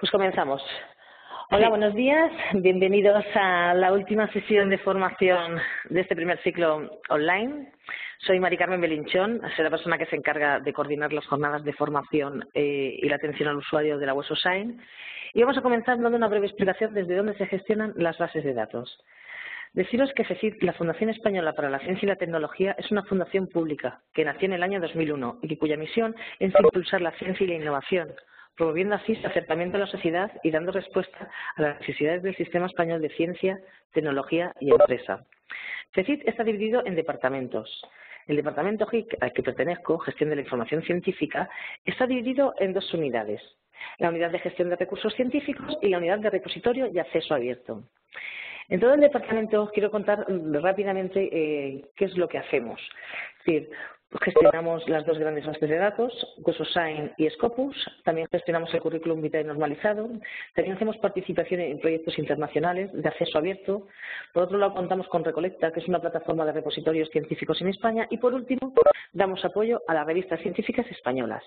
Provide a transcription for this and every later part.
Pues comenzamos. Hola, Sí. buenos días. Bienvenidos a la última sesión de formación de este primer ciclo online. Soy Mari Carmen Belinchón, soy la persona que se encarga de coordinar las jornadas de formación y la atención al usuario de la Web of Science. Y vamos a comenzar dando una breve explicación desde dónde se gestionan las bases de datos. Deciros que FECIT, la Fundación Española para la Ciencia y la Tecnología, es una fundación pública que nació en el año 2001 y cuya misión es impulsar la ciencia y la innovación, promoviendo así su acercamiento a la sociedad y dando respuesta a las necesidades del sistema español de ciencia, tecnología y empresa. FECIT está dividido en departamentos. El departamento GIC, al que pertenezco, Gestión de la Información Científica, está dividido en dos unidades: la unidad de gestión de recursos científicos y la unidad de repositorio y acceso abierto. En todo el departamento os quiero contar rápidamente qué es lo que hacemos. Es decir, gestionamos las dos grandes bases de datos, Web of Science y Scopus. También gestionamos el currículum vitae normalizado. También hacemos participación en proyectos internacionales de acceso abierto. Por otro lado, contamos con Recolecta, que es una plataforma de repositorios científicos en España. Y por último, damos apoyo a las revistas científicas españolas.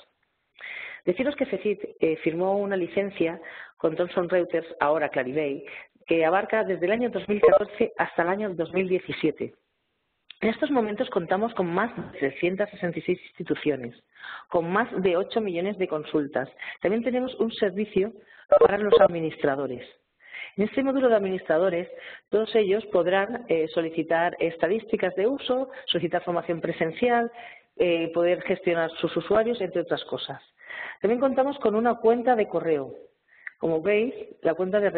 Deciros que FECIT firmó una licencia con Thomson Reuters, ahora Clarivate, que abarca desde el año 2014 hasta el año 2017. En estos momentos contamos con más de 366 instituciones, con más de 8 millones de consultas. También tenemos un servicio para los administradores. En este módulo de administradores, todos ellos podrán solicitar estadísticas de uso, solicitar formación presencial, poder gestionar sus usuarios, entre otras cosas. También contamos con una cuenta de correo. Como veis, la cuenta de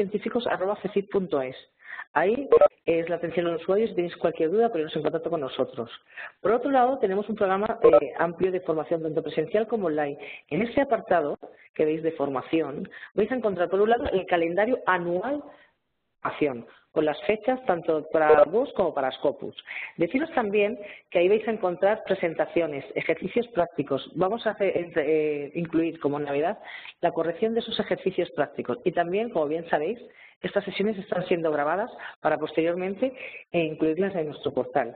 recursos-científicos@fecit.es. Ahí es la atención a los usuarios. Si tenéis cualquier duda, poneros en contacto con nosotros. Por otro lado, tenemos un programa amplio de formación, tanto presencial como online. En ese apartado que veis de formación, vais a encontrar, por un lado, el calendario anual acción, con las fechas tanto para vos como para Scopus. Deciros también que ahí vais a encontrar presentaciones, ejercicios prácticos. Vamos a incluir como novedad la corrección de esos ejercicios prácticos. Y también, como bien sabéis, estas sesiones están siendo grabadas para posteriormente incluirlas en nuestro portal.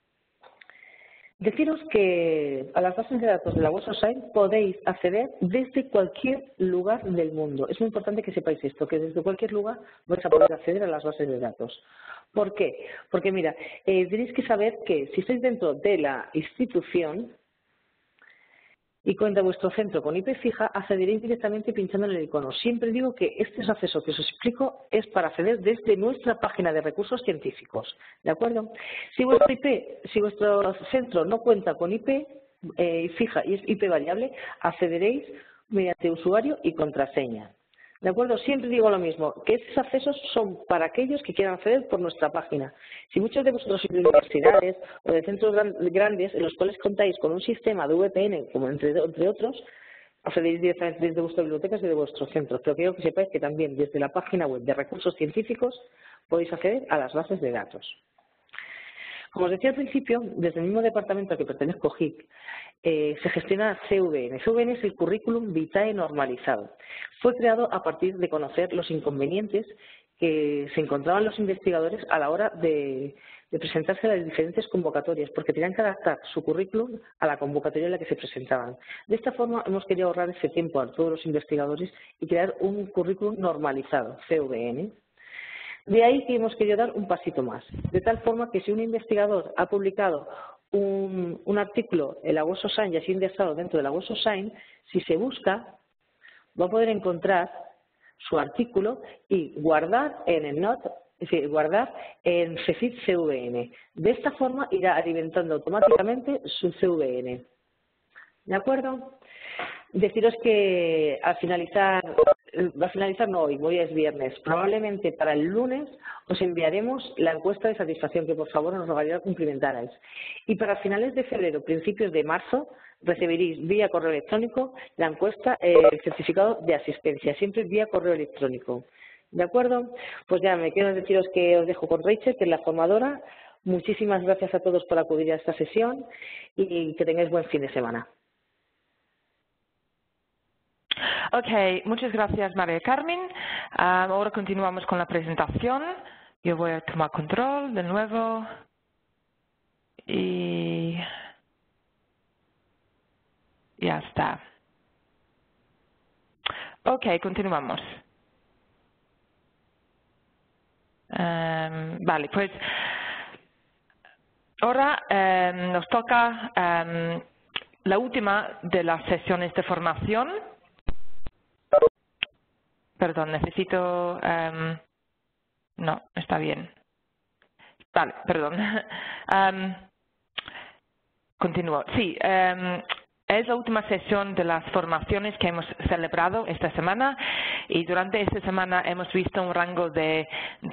Deciros que a las bases de datos de la Web of Science podéis acceder desde cualquier lugar del mundo. Es muy importante que sepáis esto, que desde cualquier lugar vais a poder acceder a las bases de datos. ¿Por qué? Porque, mira, tenéis que saber que si estáis dentro de la institución y cuenta vuestro centro con IP fija, accederéis directamente pinchando en el icono. Siempre digo que este acceso que os explico es para acceder desde nuestra página de recursos científicos, ¿de acuerdo? Si vuestro centro no cuenta con IP fija y es IP variable, accederéis mediante usuario y contraseña. ¿De acuerdo? Siempre digo lo mismo, que estos accesos son para aquellos que quieran acceder por nuestra página. Si muchos de vosotros sois de universidades o de centros grandes en los cuales contáis con un sistema de VPN, como entre otros, accedéis directamente desde vuestras bibliotecas y de vuestros centros. Pero quiero que sepáis que también desde la página web de recursos científicos podéis acceder a las bases de datos. Como os decía al principio, desde el mismo departamento al que pertenezco, GIC, se gestiona CVN. CVN es el currículum vitae normalizado. Fue creado a partir de conocer los inconvenientes que se encontraban los investigadores a la hora de presentarse a las diferentes convocatorias, porque tenían que adaptar su currículum a la convocatoria en la que se presentaban. De esta forma hemos querido ahorrar ese tiempo a todos los investigadores y crear un currículum normalizado, CVN. De ahí que hemos querido dar un pasito más, de tal forma que si un investigador ha publicado un artículo en la Web of Science y ha sido indexado dentro de la Web of Science, si se busca, va a poder encontrar su artículo y guardar en el NOT, es decir, guardar en FECIT CVN. De esta forma irá alimentando automáticamente su CVN. ¿De acuerdo? Deciros que al finalizar no hoy, hoy es viernes, probablemente para el lunes os enviaremos la encuesta de satisfacción que por favor nos rogaría cumplimentarais. Y para finales de febrero, principios de marzo, recibiréis vía correo electrónico la encuesta, el certificado de asistencia, siempre vía correo electrónico. ¿De acuerdo? Pues ya me quiero deciros que os dejo con Rachel, que es la formadora. Muchísimas gracias a todos por acudir a esta sesión y que tengáis buen fin de semana. Ok, muchas gracias María Carmen. Ahora continuamos con la presentación. Yo voy a tomar control de nuevo. Y ya está. Ok, continuamos. Vale, pues ahora nos toca la última de las sesiones de formación. Perdón, necesito... no, está bien. Vale, perdón. Continúo. Sí, es la última sesión de las formaciones que hemos celebrado esta semana y durante esta semana hemos visto un rango de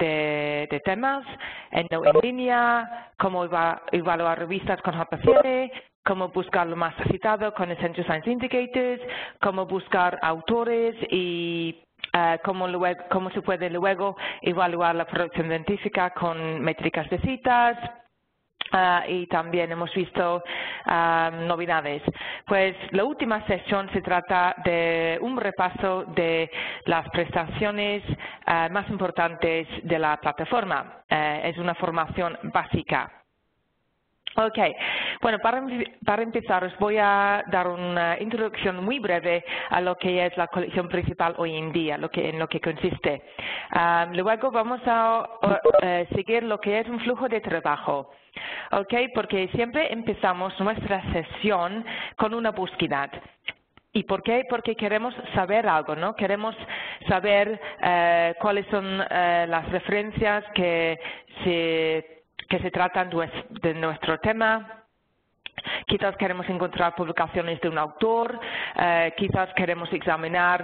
temas en línea, cómo evaluar revistas con JPCR, cómo buscar lo más citado con Essential Science Indicators, cómo buscar autores y cómo se puede luego evaluar la producción científica con métricas de citas. Y también hemos visto novedades. Pues la última sesión se trata de un repaso de las prestaciones más importantes de la plataforma. Es una formación básica. Ok, bueno, para empezar os voy a dar una introducción muy breve a lo que es la colección principal hoy en día, en lo que consiste. Luego vamos a seguir lo que es un flujo de trabajo, ok, porque siempre empezamos nuestra sesión con una búsqueda. ¿Y por qué? Porque queremos saber algo, ¿no? Queremos saber cuáles son las referencias que se tratan de nuestro tema. Quizás queremos encontrar publicaciones de un autor, quizás queremos examinar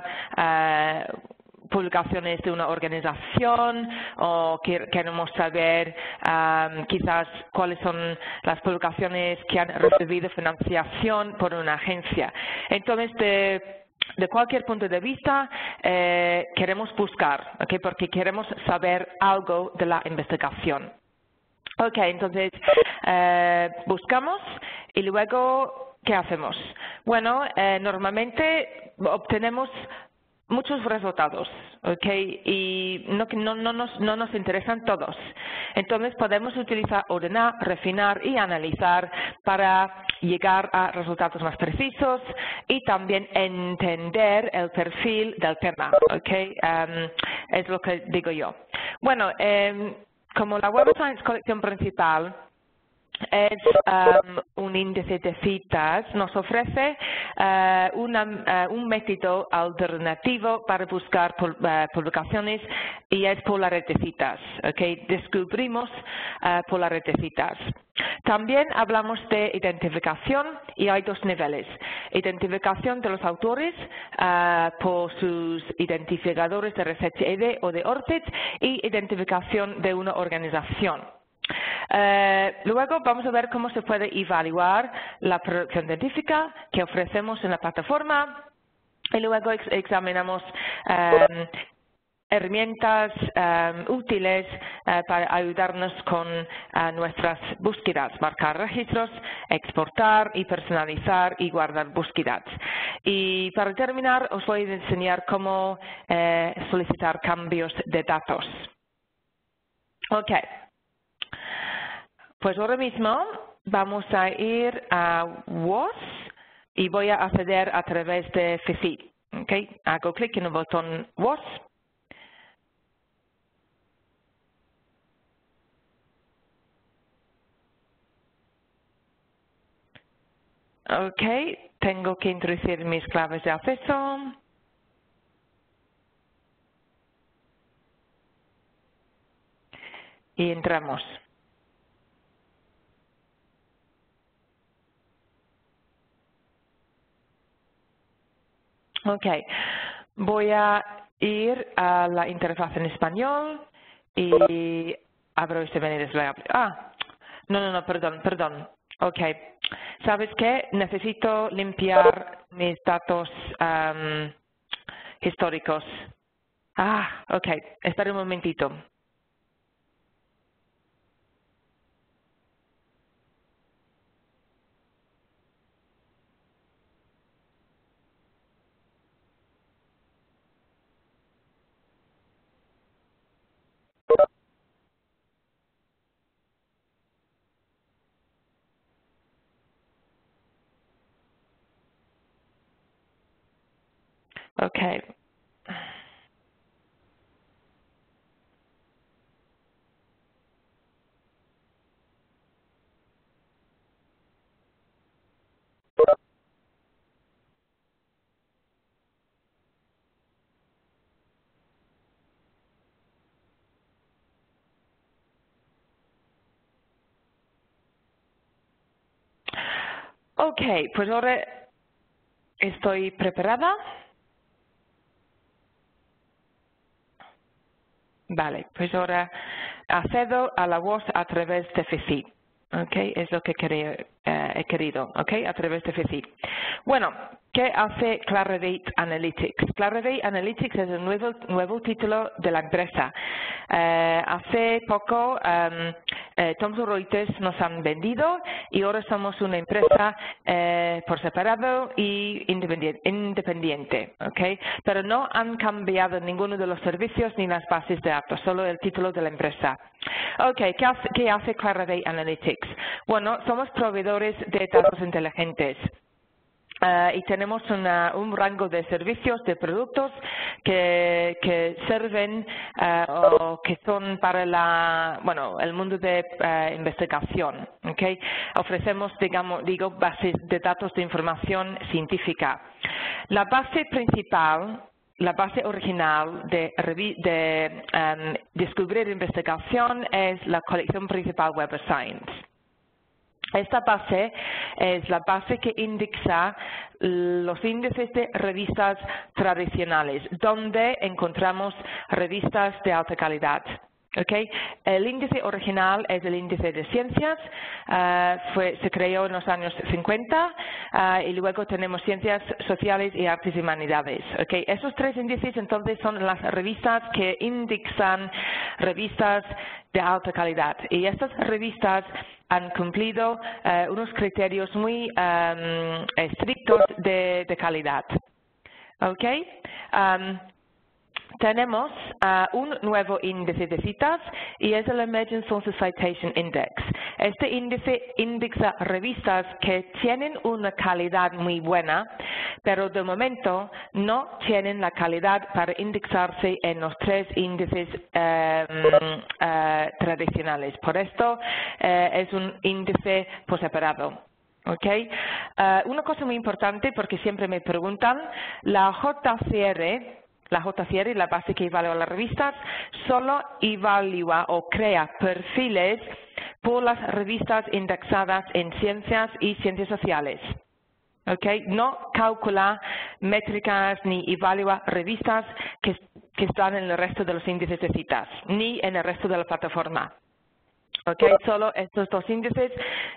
publicaciones de una organización o queremos saber quizás cuáles son las publicaciones que han recibido financiación por una agencia. Entonces, de cualquier punto de vista, queremos buscar, ¿okay? Porque queremos saber algo de la investigación. Ok, entonces buscamos y luego, ¿qué hacemos? Bueno, normalmente obtenemos muchos resultados, ¿ok? Y no nos interesan todos. Entonces podemos utilizar, ordenar, refinar y analizar para llegar a resultados más precisos y también entender el perfil del tema, ¿ok? Es lo que digo yo. Bueno, como la Web of Science colección principal es un índice de citas, nos ofrece un método alternativo para buscar publicaciones y es por la red de citas. ¿Okay? Descubrimos por la red de citas. También hablamos de identificación y hay dos niveles. Identificación de los autores por sus identificadores de Research ID o de ORCID y identificación de una organización. Luego vamos a ver cómo se puede evaluar la producción científica que ofrecemos en la plataforma y luego examinamos herramientas útiles para ayudarnos con nuestras búsquedas, marcar registros, exportar y personalizar y guardar búsquedas. Y para terminar os voy a enseñar cómo solicitar cambios de datos. Ok. Pues ahora mismo vamos a ir a WOS y voy a acceder a través de FICID. Okay. Hago clic en el botón WOS. Ok, tengo que introducir mis claves de acceso. Y entramos. Ok, voy a ir a la interfaz en español y abro este menú desplegable. No, perdón. Ok, ¿sabes qué? Necesito limpiar mis datos históricos. Ok, espera un momentito. Ok, Ok, pues ahora estoy preparada. Vale, pues ahora accedo a la voz a través de FECID. Okay, es lo que he querido, okay, a través de FECID. Bueno, ¿qué hace Clarivate Analytics? Clarivate Analytics es el nuevo título de la empresa. Hace poco Thomson Reuters nos han vendido y ahora somos una empresa por separado y independiente, okay, pero no han cambiado ninguno de los servicios ni las bases de datos, solo el título de la empresa. Okay, ¿qué hace Clarivate Analytics? Bueno, somos proveedores de datos inteligentes. Y tenemos un rango de servicios, de productos que sirven o que son para el mundo de investigación. ¿Okay? Ofrecemos, bases de datos de información científica. La base principal, la base original de descubrir investigación es la colección principal Web of Science. Esta base es la base que indexa los índices de revistas tradicionales, donde encontramos revistas de alta calidad. Okay. El índice original es el índice de ciencias, se creó en los años 50 y luego tenemos ciencias sociales y artes y humanidades. Okay. Esos tres índices entonces son las revistas que indexan revistas de alta calidad y estas revistas han cumplido unos criterios muy estrictos de calidad. Okay. Tenemos un nuevo índice de citas y es el Emerging Sources Citation Index. Este índice indexa revistas que tienen una calidad muy buena, pero de momento no tienen la calidad para indexarse en los tres índices tradicionales. Por esto es un índice por separado. Okay. Una cosa muy importante, porque siempre me preguntan, la JCR, la base que evalúa las revistas, solo evalúa o crea perfiles por las revistas indexadas en ciencias y ciencias sociales. Okay. No calcula métricas ni evalúa revistas que están en el resto de los índices de citas, ni en el resto de la plataforma. Okay, solo estos dos índices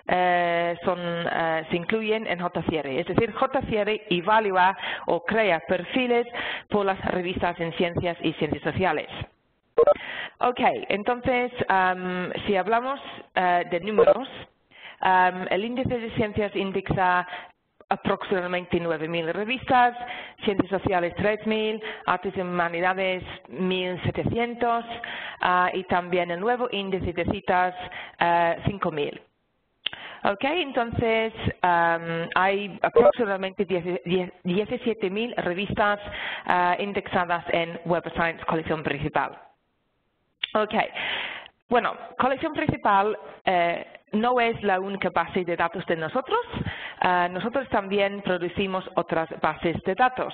se incluyen en JCR. Es decir, JCR evalúa o crea perfiles por las revistas en ciencias y ciencias sociales. Ok, entonces, si hablamos de números, el índice de ciencias indexa aproximadamente 9.000 revistas, ciencias sociales 3.000, artes y humanidades 1.700 y también el nuevo índice de citas 5.000. Ok, entonces hay aproximadamente 17.000 revistas indexadas en Web of Science colección principal. Ok. Bueno, colección principal no es la única base de datos de nosotros. Nosotros también producimos otras bases de datos.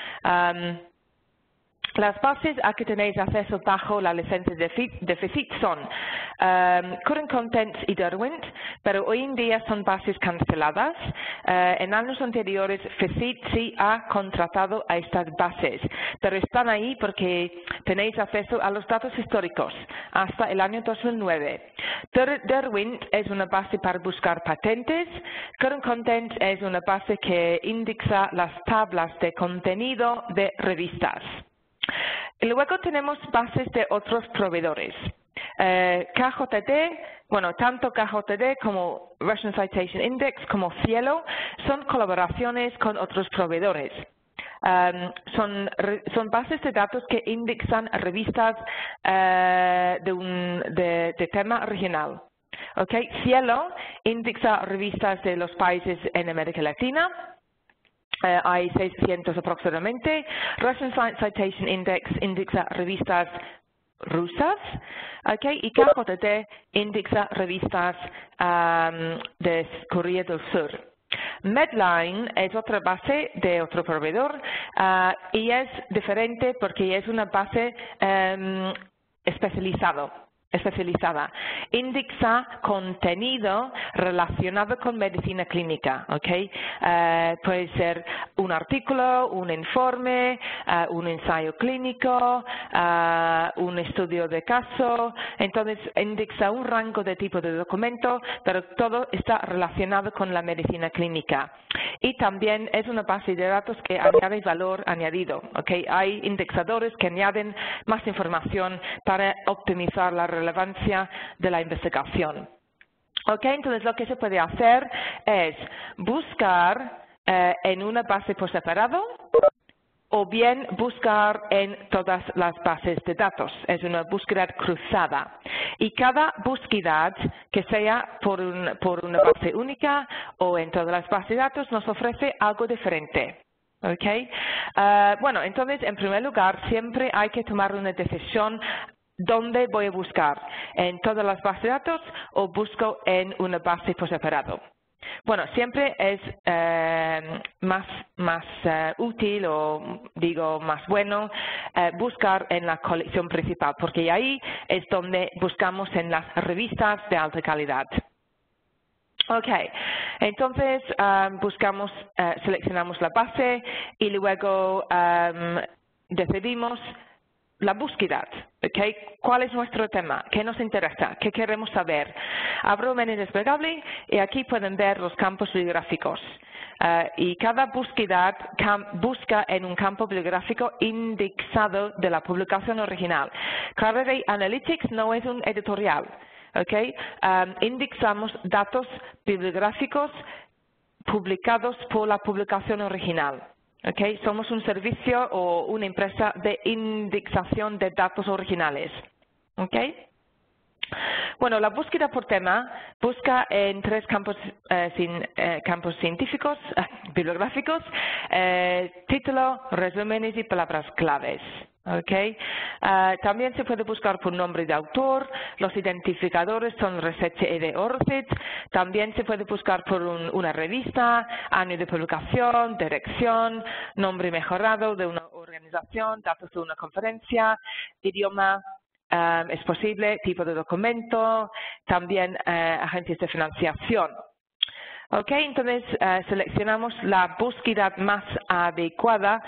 Las bases a que tenéis acceso bajo la licencia de FECID son Current Contents y Derwent, pero hoy en día son bases canceladas. En años anteriores FECID sí ha contratado a estas bases, pero están ahí porque tenéis acceso a los datos históricos hasta el año 2009. Derwent es una base para buscar patentes. Current Contents es una base que indexa las tablas de contenido de revistas. Y luego tenemos bases de otros proveedores. KJT, bueno, tanto KJT como Russian Citation Index como Cielo son colaboraciones con otros proveedores. Son bases de datos que indexan revistas de tema regional. Okay. Cielo indexa revistas de los países en América Latina. Hay 600 aproximadamente. Russian Citation Index indexa revistas rusas, okay, y KJT indexa revistas de Corea del Sur. Medline es otra base de otro proveedor y es diferente porque es una base especializada. especializada. Indexa contenido relacionado con medicina clínica, ¿ok? Puede ser un artículo, un informe, un ensayo clínico, un estudio de caso. Entonces, indexa un rango de tipo de documento, pero todo está relacionado con la medicina clínica. Y también es una base de datos que añade valor añadido, ¿ok? Hay indexadores que añaden más información para optimizar la relevancia de la investigación. Ok, entonces lo que se puede hacer es buscar en una base por separado o bien buscar en todas las bases de datos. Es una búsqueda cruzada. Y cada búsqueda, que sea por una base única o en todas las bases de datos, nos ofrece algo diferente. Okay. Bueno, entonces, en primer lugar, siempre hay que tomar una decisión. ¿Dónde voy a buscar? ¿En todas las bases de datos o busco en una base por separado? Bueno, siempre es más útil o digo más bueno buscar en la colección principal, porque ahí es donde buscamos en las revistas de alta calidad. Ok, entonces seleccionamos la base y luego decidimos la búsqueda. Okay. ¿Cuál es nuestro tema? ¿Qué nos interesa? ¿Qué queremos saber? Abro menú desplegable y aquí pueden ver los campos bibliográficos. Y cada búsqueda busca en un campo bibliográfico indexado de la publicación original. Clarity Analytics no es un editorial. Okay. Indexamos datos bibliográficos publicados por la publicación original. Okay. Somos un servicio o una empresa de indexación de datos originales. Okay. Bueno, la búsqueda por tema busca en tres campos científicos, bibliográficos, título, resúmenes y palabras claves. Okay. También se puede buscar por nombre de autor, los identificadores son Research de ORCID, también se puede buscar por una revista, año de publicación, dirección, nombre mejorado de una organización, datos de una conferencia, idioma, es posible, tipo de documento, también agencias de financiación. Ok, entonces seleccionamos la búsqueda más adecuada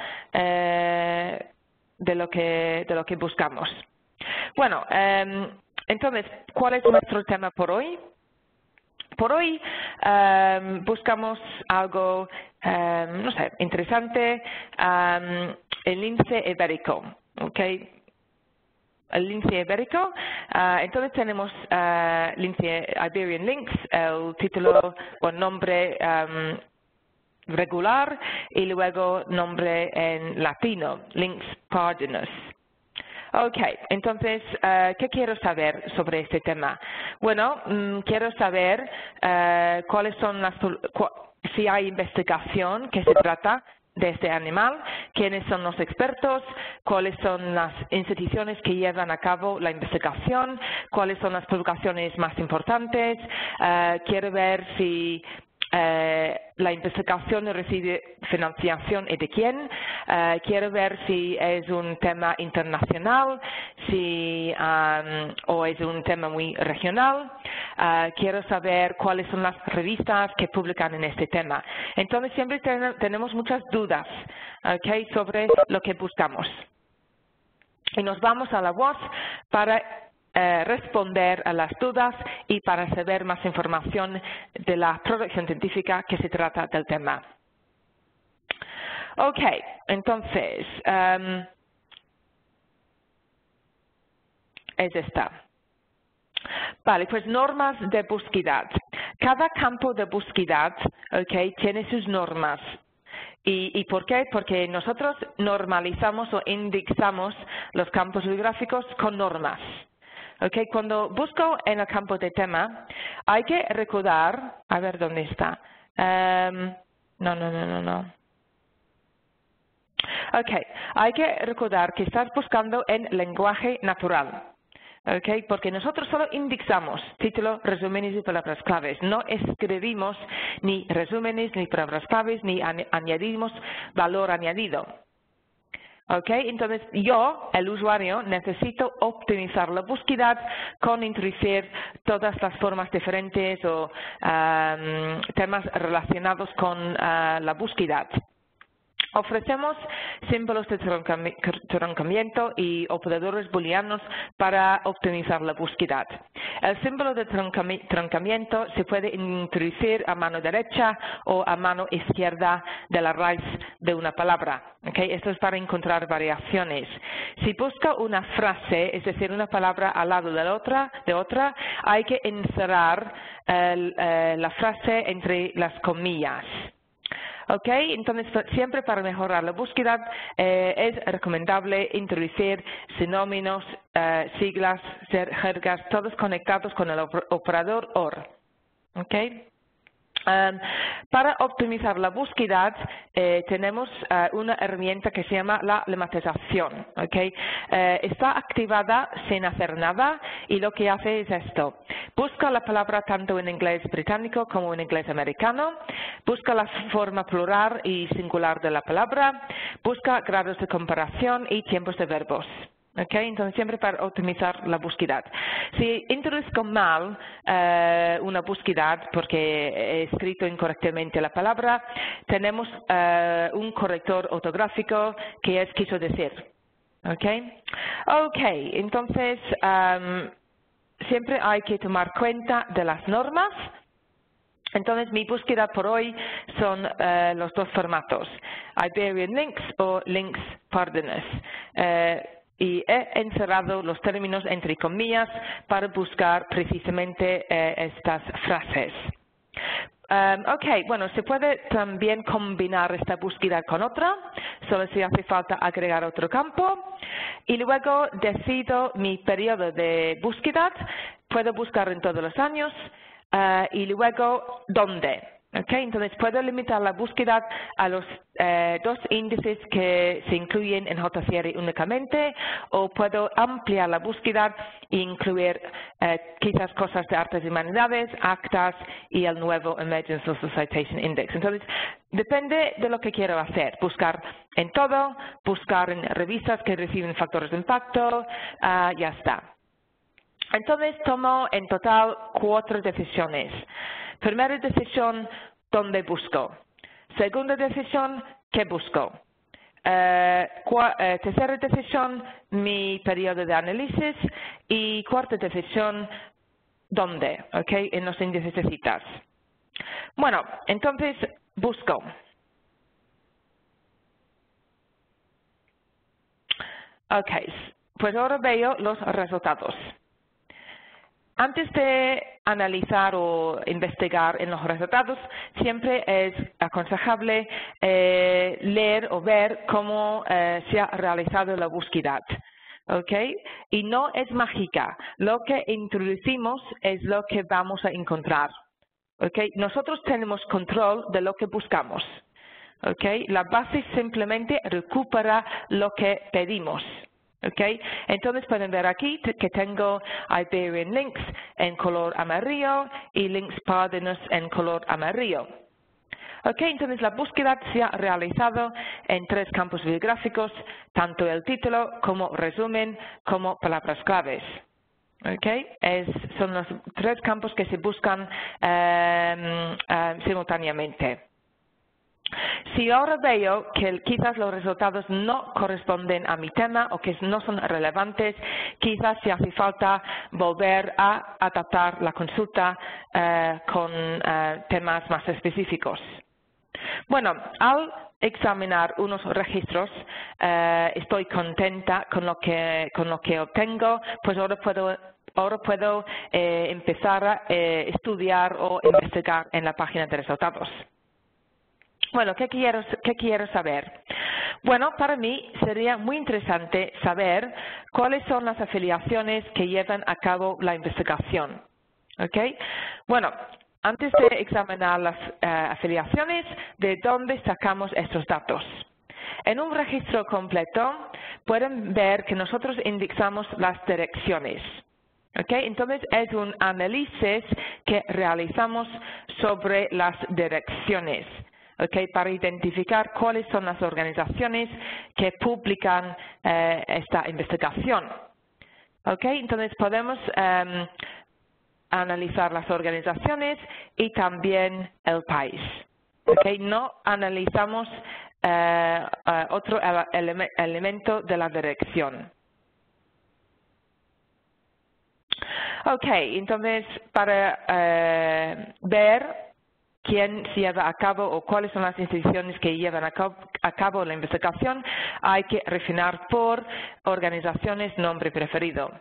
de lo que buscamos. Bueno, entonces, ¿cuál es nuestro tema por hoy? Por hoy buscamos algo, no sé, interesante, el lince ibérico, ¿ok? El lince ibérico, entonces tenemos lince Iberian Lynx, el título o nombre regular y luego nombre en latino, Lynx pardinus. Ok, entonces, ¿qué quiero saber sobre este tema? Bueno, quiero saber cuáles son si hay investigación que se trata de este animal, quiénes son los expertos, cuáles son las instituciones que llevan a cabo la investigación, cuáles son las publicaciones más importantes, quiero ver si la investigación recibe financiación y de quién. Quiero ver si es un tema internacional o es un tema muy regional. Quiero saber cuáles son las revistas que publican en este tema. Entonces siempre tenemos muchas dudas, ¿okay?, sobre lo que buscamos. Y nos vamos a la voz para responder a las dudas y para saber más información de la producción científica que se trata del tema. Ok, entonces, es esta. Vale, pues normas de búsqueda. Cada campo de búsqueda, okay, tiene sus normas. ¿Y por qué? Porque nosotros normalizamos o indexamos los campos bibliográficos con normas. Okay, cuando busco en el campo de tema, hay que recordar, a ver dónde está. No. Okay, hay que recordar que estás buscando en lenguaje natural. Okay, porque nosotros solo indexamos título, resúmenes y palabras claves. No escribimos ni resúmenes ni palabras claves ni añadimos valor añadido. Okay, entonces yo, el usuario, necesito optimizar la búsqueda con introducir todas las formas diferentes o temas relacionados con la búsqueda. Ofrecemos símbolos de truncamiento y operadores booleanos para optimizar la búsqueda. El símbolo de truncamiento se puede introducir a mano derecha o a mano izquierda de la raíz de una palabra. Okay, esto es para encontrar variaciones. Si busca una frase, es decir, una palabra al lado de otra, hay que inserar la frase entre las comillas. Okay, entonces siempre para mejorar la búsqueda es recomendable introducir sinónimos, siglas, jergas, todos conectados con el operador OR. Okay. Para optimizar la búsqueda tenemos una herramienta que se llama la lematización. Okay. Está activada sin hacer nada y lo que hace es esto. Busca la palabra tanto en inglés británico como en inglés americano, busca la forma plural y singular de la palabra, busca grados de comparación y tiempos de verbos. Okay, entonces siempre para optimizar la búsqueda. Si introduzco mal una búsqueda porque he escrito incorrectamente la palabra, tenemos un corrector ortográfico que quiso decir. Okay, entonces siempre hay que tomar cuenta de las normas. Entonces mi búsqueda por hoy son los dos formatos, Iberian Links o Links Pardinus. Y he encerrado los términos entre comillas para buscar precisamente estas frases. Bueno, se puede también combinar esta búsqueda con otra, solo si hace falta agregar otro campo. Y luego decido mi periodo de búsqueda, puedo buscar en todos los años, y luego dónde. Okay, entonces puedo limitar la búsqueda a los dos índices que se incluyen en JCR únicamente, o puedo ampliar la búsqueda e incluir quizás cosas de artes y humanidades, actas y el nuevo Emerging Social Citation Index. Entonces, depende de lo que quiero hacer. Buscar en todo, buscar en revistas que reciben factores de impacto, ya está. Entonces, tomo en total 4 decisiones. Primera decisión, ¿dónde busco? Segunda decisión, ¿qué busco? Tercera decisión, mi periodo de análisis. Y cuarta decisión, ¿dónde? Okay, en los índices de citas. Bueno, entonces busco. Okay, pues ahora veo los resultados. Antes de analizar o investigar en los resultados, siempre es aconsejable leer o ver cómo se ha realizado la búsqueda. ¿Okay? Y no es mágica. Lo que introducimos es lo que vamos a encontrar. ¿Okay? Nosotros tenemos control de lo que buscamos. ¿Okay? La base simplemente recupera lo que pedimos. Okay. Entonces pueden ver aquí que tengo Iberian Links en color amarillo y Links Pardinus en color amarillo. Okay, entonces la búsqueda se ha realizado en 3 campos bibliográficos, tanto el título como resumen como palabras claves. Okay. Son los 3 campos que se buscan simultáneamente. Si ahora veo que quizás los resultados no corresponden a mi tema o que no son relevantes, quizás si hace falta volver a adaptar la consulta con temas más específicos. Bueno, al examinar unos registros, estoy contenta con lo que obtengo, pues ahora puedo empezar a estudiar o investigar en la página de resultados. Bueno, ¿qué quiero saber? Bueno, para mí sería muy interesante saber cuáles son las afiliaciones que llevan a cabo la investigación. ¿Okay? Bueno, antes de examinar las afiliaciones, ¿de dónde sacamos estos datos? En un registro completo pueden ver que nosotros indexamos las direcciones. ¿Okay? Entonces, es un análisis que realizamos sobre las direcciones. ¿okay? Para identificar cuáles son las organizaciones que publican esta investigación. ¿Okay? Entonces podemos analizar las organizaciones y también el país. ¿Okay? No analizamos otro elemento de la dirección. Ok, entonces para ver quién se lleva a cabo o cuáles son las instituciones que llevan a cabo la investigación, hay que refinar por organizaciones nombre preferido.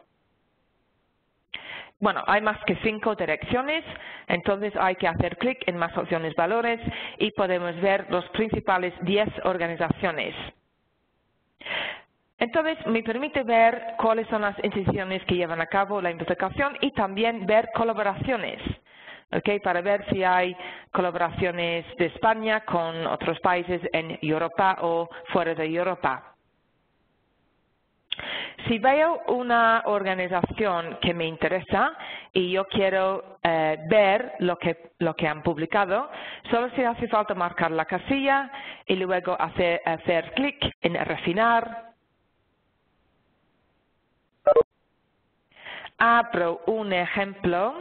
Bueno, hay más que 5 direcciones, entonces hay que hacer clic en más opciones valores y podemos ver los principales 10 organizaciones. Entonces, me permite ver cuáles son las instituciones que llevan a cabo la investigación y también ver colaboraciones, ¿okay? Para ver si hay colaboraciones de España con otros países en Europa o fuera de Europa. Si veo una organización que me interesa y yo quiero ver lo que han publicado, solo se hace falta marcar la casilla y luego hacer clic en refinar. Abro un ejemplo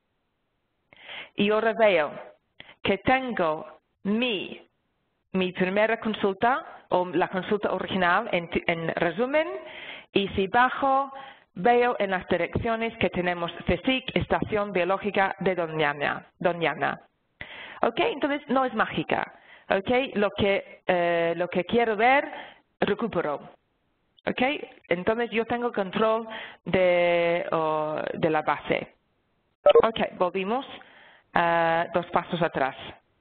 y ahora veo que tengo mi primera consulta o la consulta original en resumen. Y si bajo, veo en las direcciones que tenemos CSIC, Estación Biológica de Doñana. ¿Ok? Entonces, no es mágica. ¿Ok? Lo que quiero ver, recupero. ¿Ok? Entonces, yo tengo control de la base. Ok, volvimos 2 pasos atrás.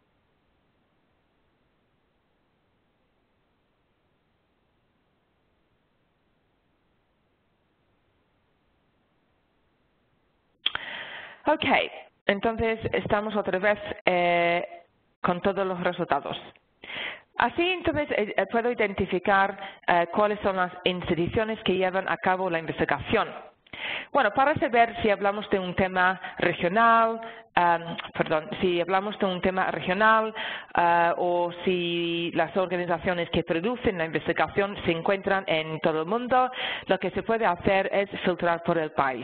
Ok, entonces estamos otra vez con todos los resultados. Así entonces puedo identificar cuáles son las instituciones que llevan a cabo la investigación. Bueno, para saber si hablamos de un tema regional, o si las organizaciones que producen la investigación se encuentran en todo el mundo, lo que se puede hacer es filtrar por el país.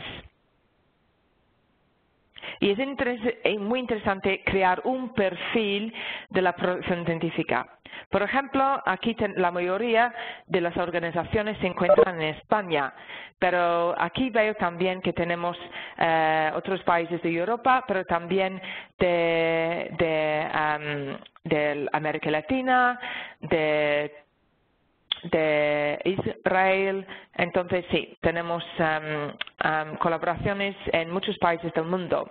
Y es muy interesante crear un perfil de la producción científica. Por ejemplo, aquí la mayoría de las organizaciones se encuentran en España, pero aquí veo también que tenemos otros países de Europa, pero también de América Latina, de Israel. Entonces sí, tenemos colaboraciones en muchos países del mundo.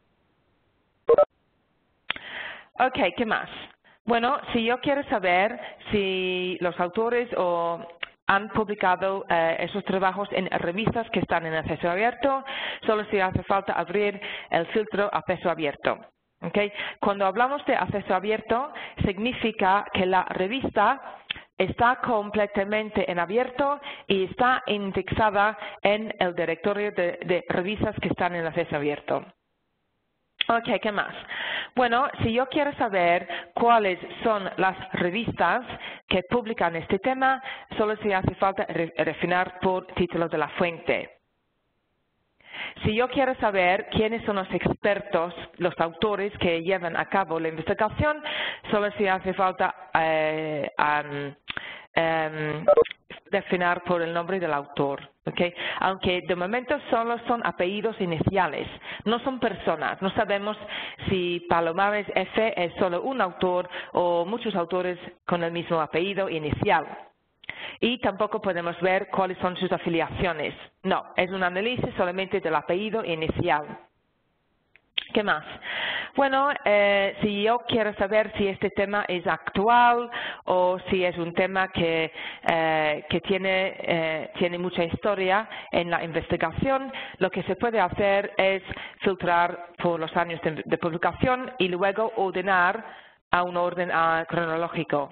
Ok, ¿qué más? Bueno, si yo quiero saber si los autores han publicado esos trabajos en revistas que están en acceso abierto, solo si hace falta abrir el filtro acceso abierto. Okay. Cuando hablamos de acceso abierto, significa que la revista está completamente en abierto y está indexada en el directorio de revistas que están en acceso abierto. Ok, ¿qué más? Bueno, si yo quiero saber cuáles son las revistas que publican este tema, solo se hace falta refinar por título de la fuente. Si yo quiero saber quiénes son los expertos, los autores que llevan a cabo la investigación, solo se hace falta definir por el nombre del autor. ¿Okay? Aunque de momento solo son apellidos iniciales, no son personas. No sabemos si Palomares F es solo un autor o muchos autores con el mismo apellido inicial. Y tampoco podemos ver cuáles son sus afiliaciones. No, es un análisis solamente del apellido inicial. ¿Qué más? Bueno, si yo quiero saber si este tema es actual o si es un tema que tiene mucha historia en la investigación, lo que se puede hacer es filtrar por los años de publicación y luego ordenar a un orden cronológico.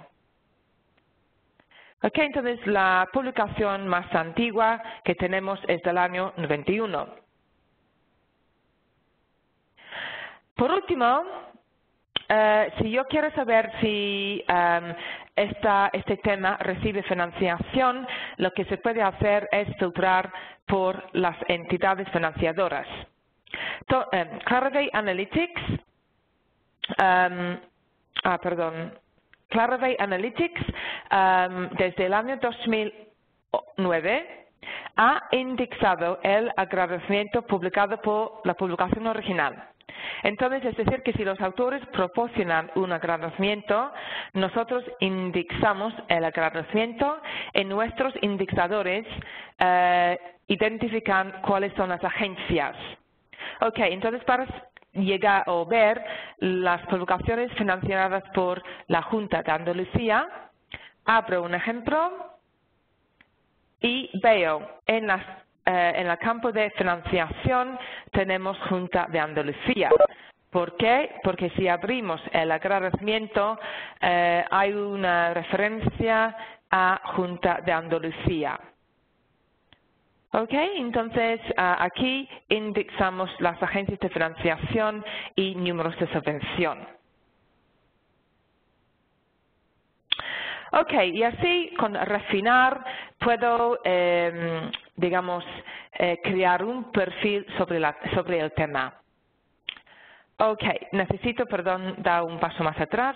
Ok, entonces la publicación más antigua que tenemos es del año 91. Por último, si yo quiero saber si este tema recibe financiación, lo que se puede hacer es filtrar por las entidades financiadoras. Clarivate Analytics, Clarivate Analytics desde el año 2009 ha indexado el agradecimiento publicado por la publicación original. Entonces, es decir, que si los autores proporcionan un agradecimiento, nosotros indexamos el agradecimiento y nuestros indexadores identifican cuáles son las agencias. Ok, entonces para llegar o ver las publicaciones financiadas por la Junta de Andalucía, abro un ejemplo y veo en el campo de financiación tenemos Junta de Andalucía. ¿Por qué? Porque si abrimos el agradecimiento hay una referencia a Junta de Andalucía. Ok, entonces aquí indexamos las agencias de financiación y números de subvención. Ok, y así con refinar puedo, digamos, crear un perfil sobre el tema. Ok, necesito, perdón, dar un paso más atrás.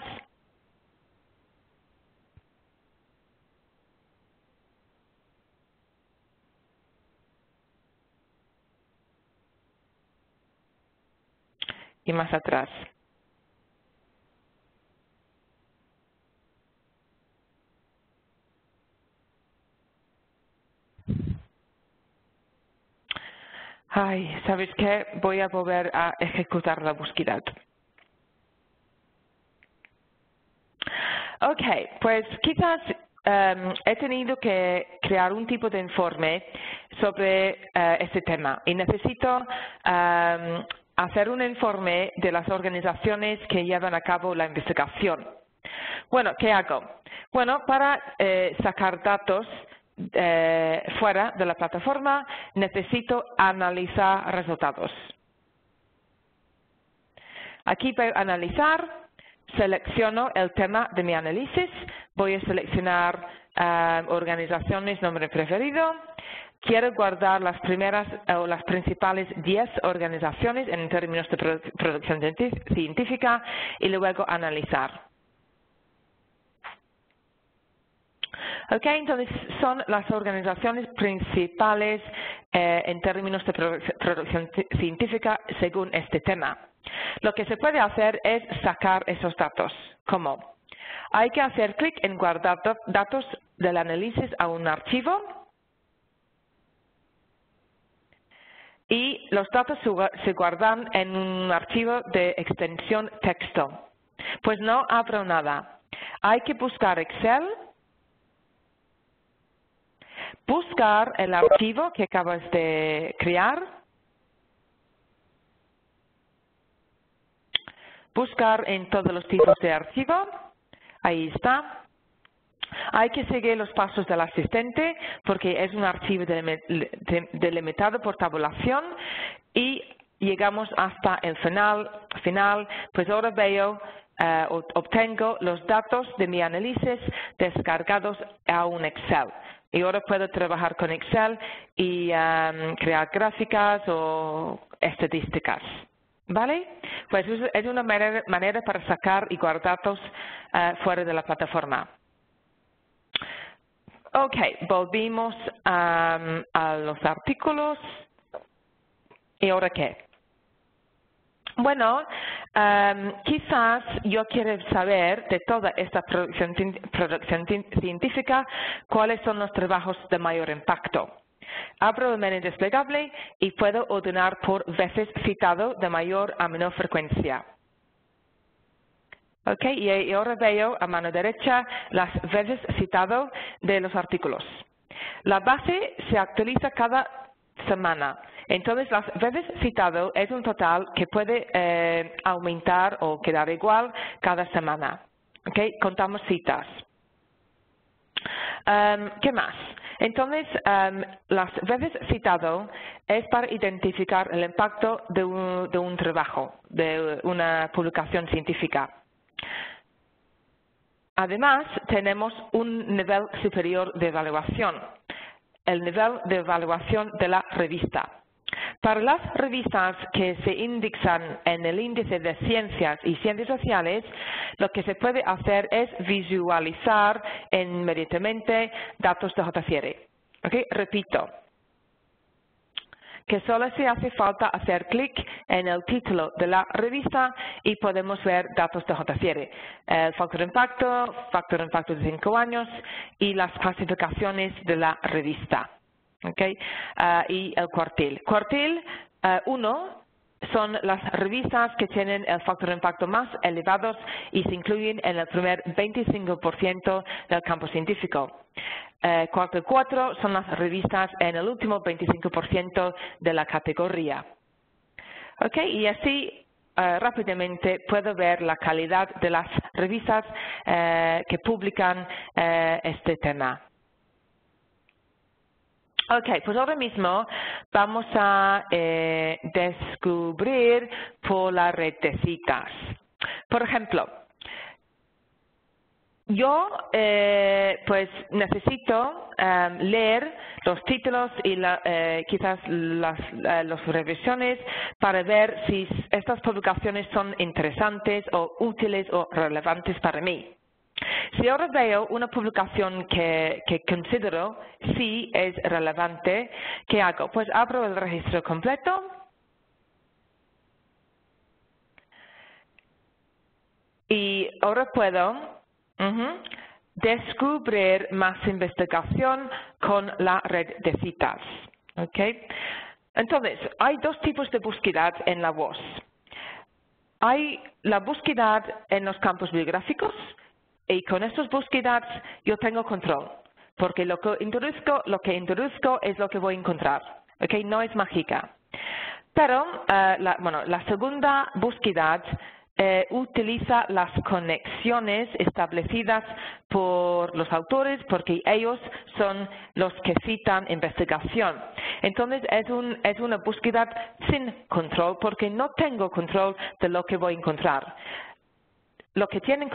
Y más atrás. Ay, ¿sabes qué? Voy a volver a ejecutar la búsqueda. Ok, pues quizás he tenido que crear un tipo de informe sobre este tema y necesito hacer un informe de las organizaciones que llevan a cabo la investigación. Bueno, ¿qué hago? Bueno, para sacar datos fuera de la plataforma necesito analizar resultados. Aquí voy a analizar, selecciono el tema de mi análisis, voy a seleccionar organizaciones, nombre preferido. Quiero guardar las primeras o las principales 10 organizaciones en términos de producción científica y luego analizar. Ok, entonces son las organizaciones principales en términos de producción científica según este tema. Lo que se puede hacer es sacar esos datos. ¿Cómo? Hay que hacer clic en guardar datos del análisis a un archivo y los datos se guardan en un archivo de extensión texto. Pues no abro nada. Hay que buscar Excel, buscar el archivo que acabas de crear, buscar en todos los tipos de archivo, ahí está. Hay que seguir los pasos del asistente porque es un archivo delimitado por tabulación y llegamos hasta el final, pues ahora veo, obtengo los datos de mi análisis descargados a un Excel. Y ahora puedo trabajar con Excel y crear gráficas o estadísticas. ¿Vale? Pues es una manera para sacar y guardar datos fuera de la plataforma. Ok, volvimos a los artículos. ¿Y ahora qué? Bueno, quizás yo quiero saber de toda esta producción científica cuáles son los trabajos de mayor impacto. Abro el menú desplegable y puedo ordenar por veces citado de mayor a menor frecuencia. Ok, y ahora veo a mano derecha las veces citado de los artículos. La base se actualiza cada semana. Entonces, las veces citado es un total que puede aumentar o quedar igual cada semana. Ok, contamos citas. ¿Qué más? Entonces, las veces citado es para identificar el impacto de un trabajo, de una publicación científica. Además, tenemos un nivel superior de evaluación, el nivel de evaluación de la revista. Para las revistas que se indexan en el índice de ciencias y ciencias sociales, lo que se puede hacer es visualizar inmediatamente datos de JCIERE. ¿Okay? Repito, que solo se hace falta hacer clic en el título de la revista y podemos ver datos de JCIERE, el factor de impacto de 5 años y las clasificaciones de la revista. ¿Okay? Y el cuartil. Cuartil 1 son las revistas que tienen el factor de impacto más elevados y se incluyen en el primer 25% del campo científico. Cuartil 4 son las revistas en el último 25% de la categoría. ¿Okay? Y así rápidamente puedo ver la calidad de las revistas que publican este tema. Ok, pues ahora mismo vamos a descubrir por la red de citas. Por ejemplo, yo pues necesito leer los títulos y quizás las revisiones para ver si estas publicaciones son interesantes o útiles o relevantes para mí. Si ahora veo una publicación que considero sí es relevante, ¿qué hago? Pues abro el registro completo y ahora puedo descubrir más investigación con la red de citas. ¿Okay? Entonces, hay dos tipos de búsqueda en la voz. Hay la búsqueda en los campos bibliográficos. Y con estas búsquedas yo tengo control, porque lo que introduzco es lo que voy a encontrar. ¿Okay? No es mágica. Pero la segunda búsqueda utiliza las conexiones establecidas por los autores, porque ellos son los que citan investigación. Entonces es una búsqueda sin control, porque no tengo control de lo que voy a encontrar. Lo que tiene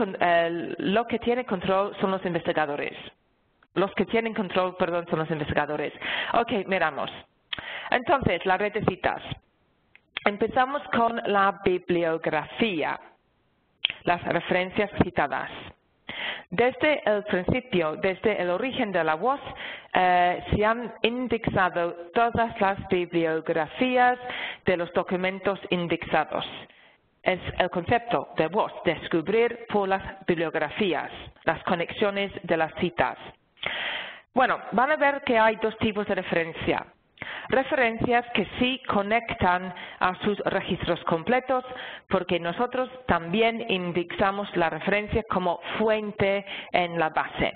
control son los investigadores. Los que tienen control, perdón, son los investigadores. Ok, miramos. Entonces, la red de citas. Empezamos con la bibliografía, las referencias citadas. Desde el principio, desde el origen de la voz, se han indexado todas las bibliografías de los documentos indexados. Es el concepto de voz, descubrir por las bibliografías, las conexiones de las citas. Bueno, van a ver que hay dos tipos de referencia. Referencias que sí conectan a sus registros completos, porque nosotros también indexamos la referencia como fuente en la base.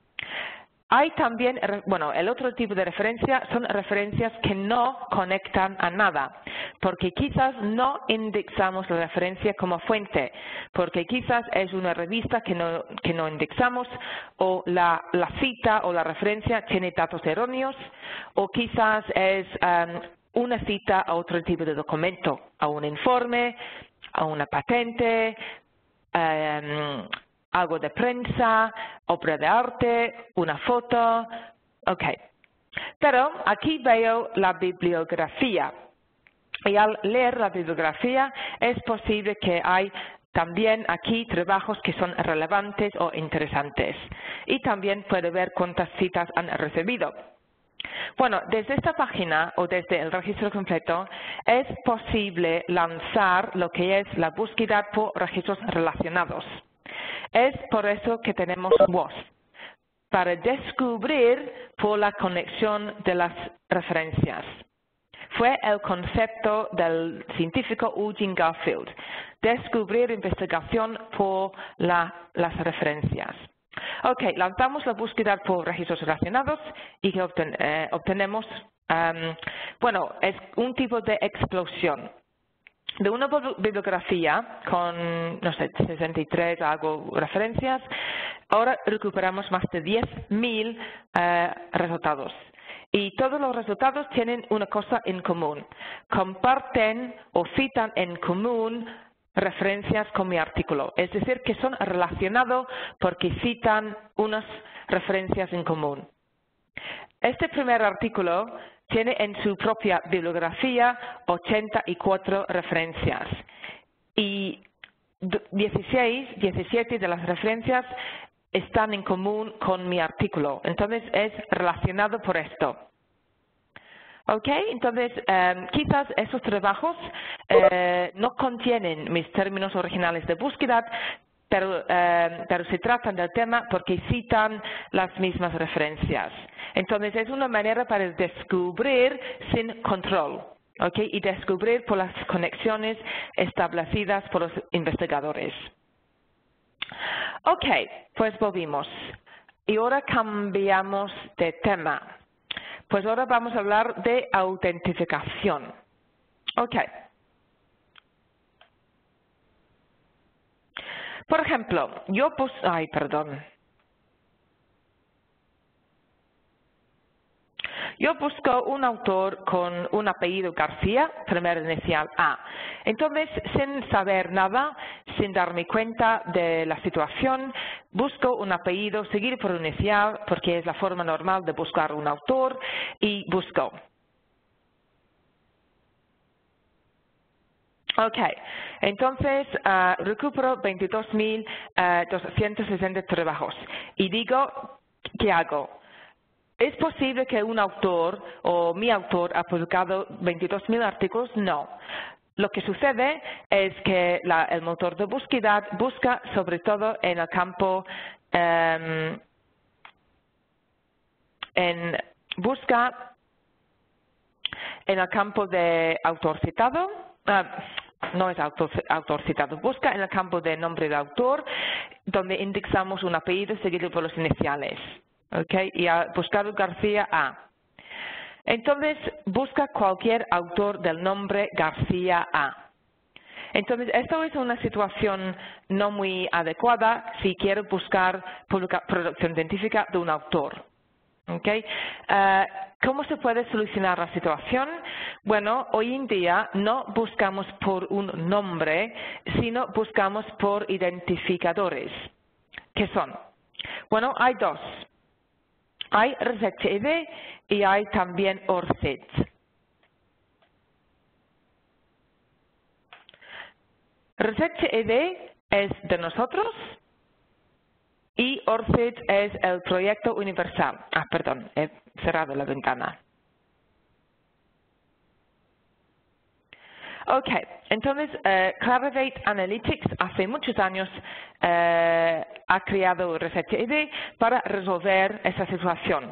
Hay también, el otro tipo de referencia son referencias que no conectan a nada, porque quizás no indexamos la referencia como fuente, porque quizás es una revista que no indexamos, o la cita o la referencia tiene datos erróneos, o quizás es una cita a otro tipo de documento, a un informe, a una patente, algo de prensa, obra de arte, una foto, ok. Pero aquí veo la bibliografía y al leer la bibliografía es posible que hay también aquí trabajos que son relevantes o interesantes y también puede ver cuántas citas han recibido. Bueno, desde esta página o desde el registro completo es posible lanzar lo que es la búsqueda por registros relacionados. Es por eso que tenemos voz, para descubrir por la conexión de las referencias. Fue el concepto del científico Eugene Garfield, descubrir investigación por las referencias. Ok, lanzamos la búsqueda por registros relacionados y que obtenemos, es un tipo de explosión. De una bibliografía con, 63 algo referencias, ahora recuperamos más de 10.000 resultados. Y todos los resultados tienen una cosa en común. Comparten o citan en común referencias con mi artículo, es decir, que son relacionados porque citan unas referencias en común. Este primer artículo tiene en su propia bibliografía 84 referencias y 17 de las referencias están en común con mi artículo, entonces es relacionado por esto. Ok, entonces quizás esos trabajos no contienen mis términos originales de búsqueda, pero se tratan del tema porque citan las mismas referencias. Entonces es una manera para descubrir sin control, ¿ok? Y descubrir por las conexiones establecidas por los investigadores. Ok, pues volvimos. Y ahora cambiamos de tema. Pues ahora vamos a hablar de autentificación. Ok. Por ejemplo, yo busco un autor con un apellido García, primer inicial A. Entonces, sin saber nada, sin darme cuenta de la situación, busco un apellido seguido por un inicial, porque es la forma normal de buscar un autor, y busco. Ok, entonces recupero 22.260 trabajos y digo, ¿qué hago? ¿Es posible que un autor o mi autor ha publicado 22.000 artículos? No. Lo que sucede es que el motor de búsqueda busca sobre todo en el campo de autor citado. No es autor citado, busca en el campo de nombre de autor, donde indexamos un apellido seguido por los iniciales. Okay, y a buscar García A. Entonces, busca cualquier autor del nombre García A. Entonces, esto es una situación no muy adecuada si quiero buscar producción científica de un autor. Okay. ¿Cómo se puede solucionar la situación? Bueno, hoy en día no buscamos por un nombre, sino buscamos por identificadores. ¿Qué son? Bueno, hay dos. Hay ResearchID y hay también ORCID. ResearchID es de nosotros y ORCID es el proyecto universal. Perdón, he cerrado la ventana. Ok, entonces Clarivate Analytics hace muchos años ha creado ResearchID para resolver esa situación,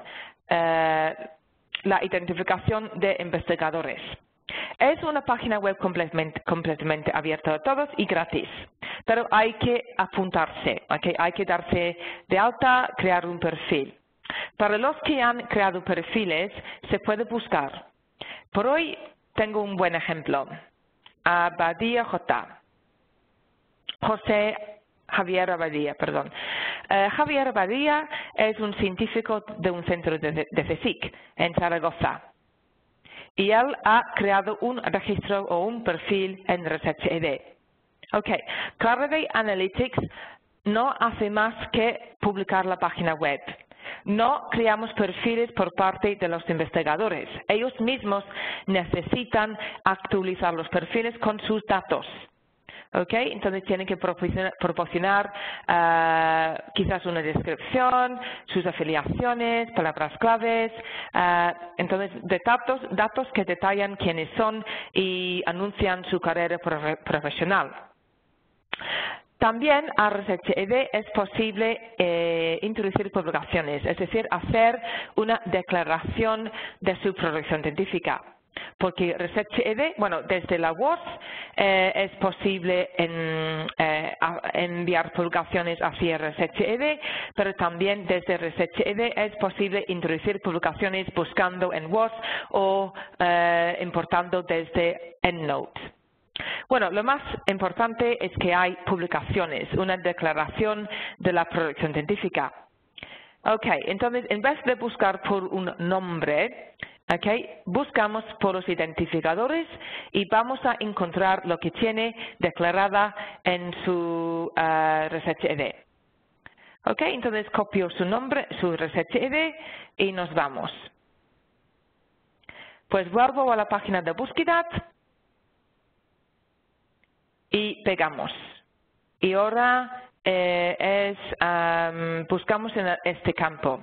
la identificación de investigadores. Es una página web completamente abierta a todos y gratis, pero hay que apuntarse, ¿okay? Hay que darse de alta, crear un perfil. Para los que han creado perfiles, se puede buscar. Por hoy tengo un buen ejemplo. Abadía J. José Javier Abadía, perdón. Javier Abadía es un científico de un centro de CSIC en Zaragoza. Y él ha creado un registro o un perfil en ResearchID. Ok, Clarivate Analytics no hace más que publicar la página web. No creamos perfiles por parte de los investigadores. Ellos mismos necesitan actualizar los perfiles con sus datos. ¿Okay? Entonces tienen que proporcionar quizás una descripción, sus afiliaciones, palabras claves, entonces de datos que detallan quiénes son y anuncian su carrera profesional. También a ResearchID es posible introducir publicaciones, es decir, hacer una declaración de su producción científica. Porque ResearchID, bueno, desde la WOS es posible enviar publicaciones hacia ResearchID, pero también desde ResearchID es posible introducir publicaciones buscando en WOS o importando desde EndNote. Bueno, lo más importante es que hay publicaciones, una declaración de la producción científica. Ok, entonces en vez de buscar por un nombre, Okay. Buscamos por los identificadores y vamos a encontrar lo que tiene declarada en su ResearchID. Okay. Entonces copio su nombre, su ResearchID y nos vamos. Pues vuelvo a la página de búsqueda y pegamos. Y ahora buscamos en este campo.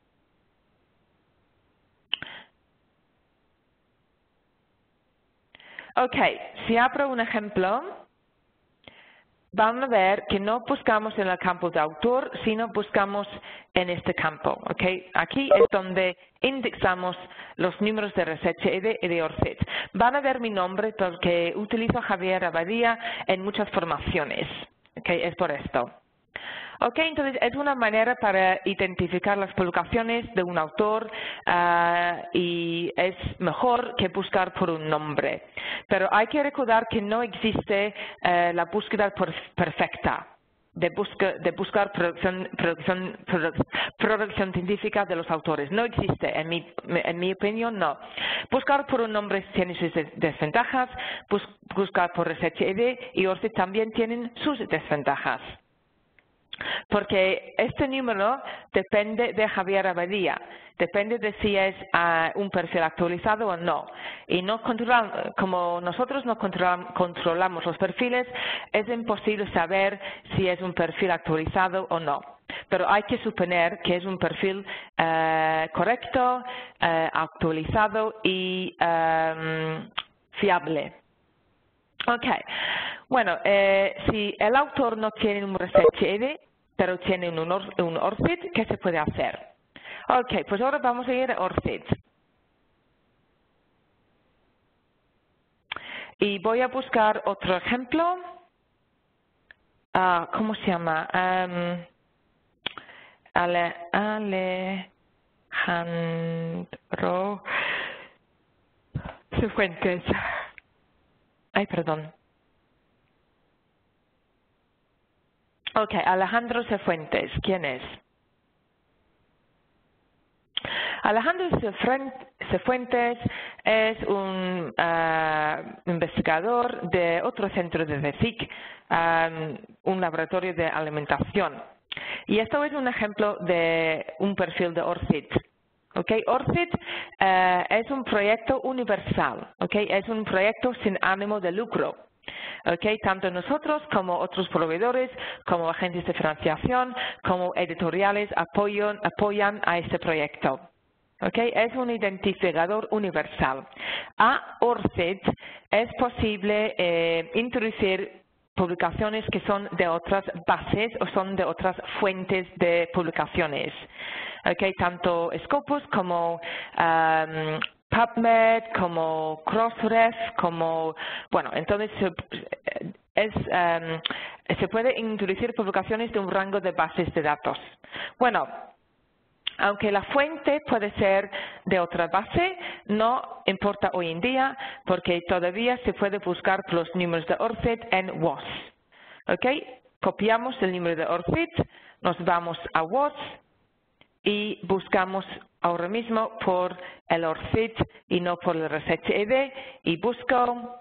Ok, si abro un ejemplo, van a ver que no buscamos en el campo de autor, sino buscamos en este campo. Okay. Aquí es donde indexamos los números de ResearchID y de ORCID. Van a ver mi nombre porque utilizo Javier Abadía en muchas formaciones. Okay. Es por esto. Okay, entonces es una manera para identificar las publicaciones de un autor y es mejor que buscar por un nombre. Pero hay que recordar que no existe la búsqueda perfecta de buscar producción científica de los autores. No existe, en mi opinión, no. Buscar por un nombre tiene sus desventajas, buscar por ResearchID y ORCID también tienen sus desventajas. Porque este número depende de Javier Abadía, depende de si es un perfil actualizado o no. Y como nosotros no controlamos los perfiles, es imposible saber si es un perfil actualizado o no. Pero hay que suponer que es un perfil correcto, actualizado y fiable. Okay. Bueno, si el autor no tiene un ResearchID, pero tiene un ORCID, ¿qué se puede hacer? Ok, pues ahora vamos a ir a ORCID. Y voy a buscar otro ejemplo. ¿Cómo se llama? Alejandro Cifuentes. Ay, perdón. Ok, Alejandro Cifuentes, ¿quién es? Alejandro Cifuentes es un investigador de otro centro de CSIC, un laboratorio de alimentación. Y esto es un ejemplo de un perfil de ORCID. Okay. ORCID es un proyecto universal, okay. Es un proyecto sin ánimo de lucro. Okay, tanto nosotros como otros proveedores, como agentes de financiación, como editoriales apoyan a este proyecto. Okay, es un identificador universal. A ORCID es posible introducir publicaciones que son de otras bases o son de otras fuentes de publicaciones. Okay, tanto Scopus como PubMed, como Crossref, como, bueno, entonces se puede introducir publicaciones de un rango de bases de datos. Bueno, aunque la fuente puede ser de otra base, no importa hoy en día porque todavía se puede buscar por los números de ORCID en WOS. Okay, copiamos el número de ORCID, nos vamos a WOS y buscamos ahora mismo por el ORCID y no por el ResearchID y busco.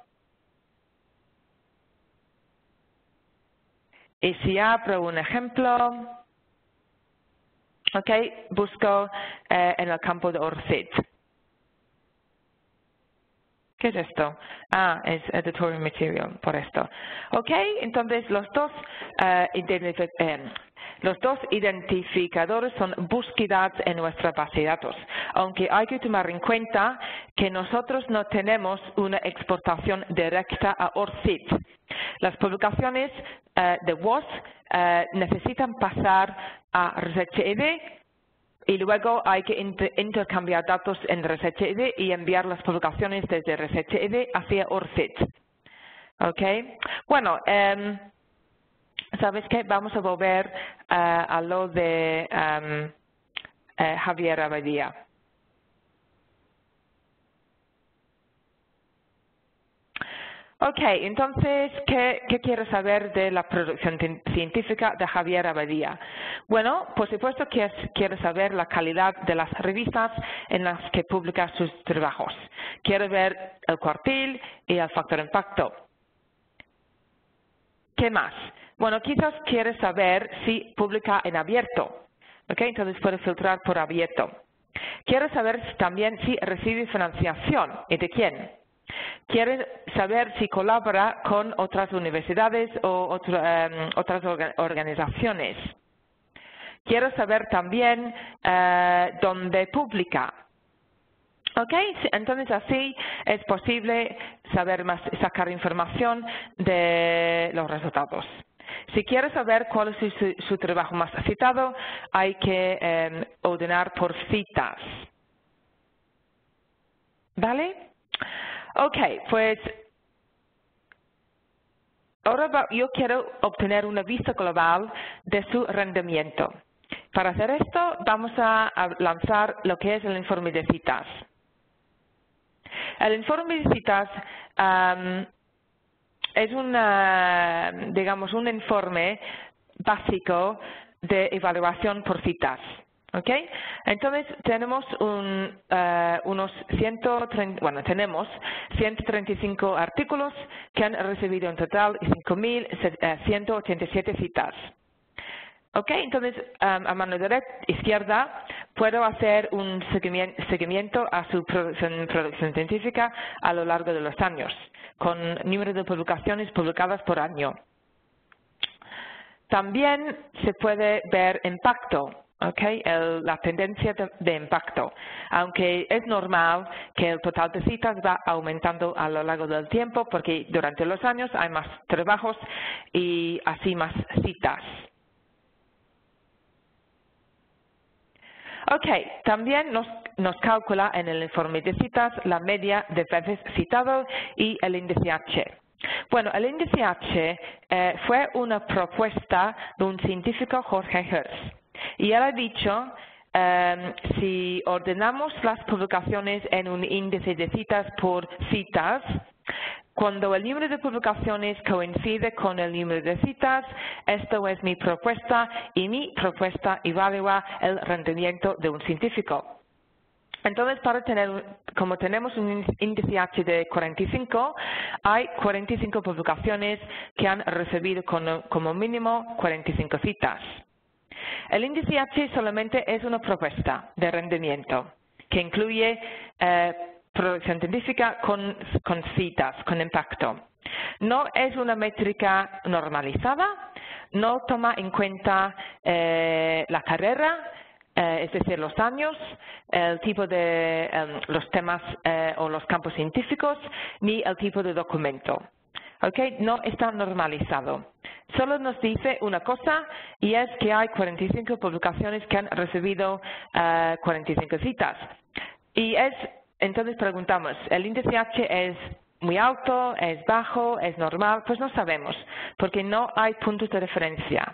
Y si abro un ejemplo, okay, busco en el campo de ORCID. ¿Qué es esto? Es editorial material, por esto. Okay, entonces los dos identificadores son búsquedas en nuestra base de datos, aunque hay que tomar en cuenta que nosotros no tenemos una exportación directa a ORCID. Las publicaciones de WOS necesitan pasar a ResearchID y luego hay que intercambiar datos en ResearchID y enviar las publicaciones desde ResearchID hacia ORCID. Okay. Bueno, ¿sabes qué? Vamos a volver a lo de Javier Abadía. Ok, entonces, ¿qué quiero saber de la producción científica de Javier Abadía? Bueno, por supuesto que quiero saber la calidad de las revistas en las que publica sus trabajos. Quiero ver el cuartil y el factor impacto. ¿Qué más? Bueno, quizás quiero saber si publica en abierto. Ok, entonces puedo filtrar por abierto. Quiero saber también si recibe financiación y de quién. Quiere saber si colabora con otras universidades o otras organizaciones. Quiero saber también dónde publica. ¿Ok? Entonces así es posible saber más, sacar información de los resultados. Si quiero saber cuál es su trabajo más citado, hay que ordenar por citas. ¿Vale? Ok, pues ahora yo quiero obtener una vista global de su rendimiento. Para hacer esto, vamos a lanzar lo que es el informe de citas. El informe de citas es digamos, un informe básico de evaluación por citas. ¿Ok? Entonces tenemos tenemos 135 artículos que han recibido en total 5.187 citas. ¿Ok? Entonces, a mano izquierda puedo hacer un seguimiento a su producción científica a lo largo de los años, con número de publicaciones publicadas por año. También se puede ver impacto. Okay, la tendencia de impacto, aunque es normal que el total de citas va aumentando a lo largo del tiempo porque durante los años hay más trabajos y así más citas. Ok, también nos calcula en el informe de citas la media de veces citado y el índice H. Bueno, el índice H fue una propuesta de un científico, Jorge Hertz. Y él ha dicho, si ordenamos las publicaciones en un índice de citas por citas, cuando el número de publicaciones coincide con el número de citas, esto es mi propuesta y mi propuesta evalúa el rendimiento de un científico. Entonces, como tenemos un índice H de 45, hay 45 publicaciones que han recibido como mínimo 45 citas. El índice H solamente es una propuesta de rendimiento que incluye producción científica con citas, con impacto. No es una métrica normalizada, no toma en cuenta la carrera, es decir, los años, el tipo de los temas o los campos científicos, ni el tipo de documento. Okay, no está normalizado. Solo nos dice una cosa y es que hay 45 publicaciones que han recibido 45 citas. Y entonces preguntamos, ¿el índice H es muy alto, es bajo, es normal? Pues no sabemos, porque no hay puntos de referencia.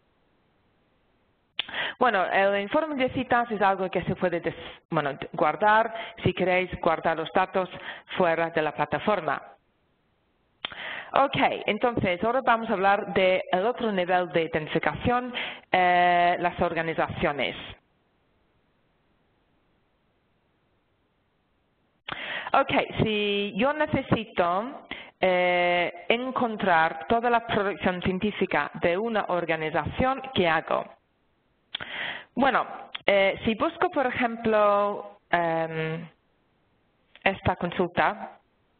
Bueno, el informe de citas es algo que se puede guardar si queréis guardar los datos fuera de la plataforma. Ok, entonces ahora vamos a hablar del otro nivel de identificación, las organizaciones. Ok, si yo necesito encontrar toda la producción científica de una organización, ¿qué hago? Bueno, si busco, por ejemplo, esta consulta,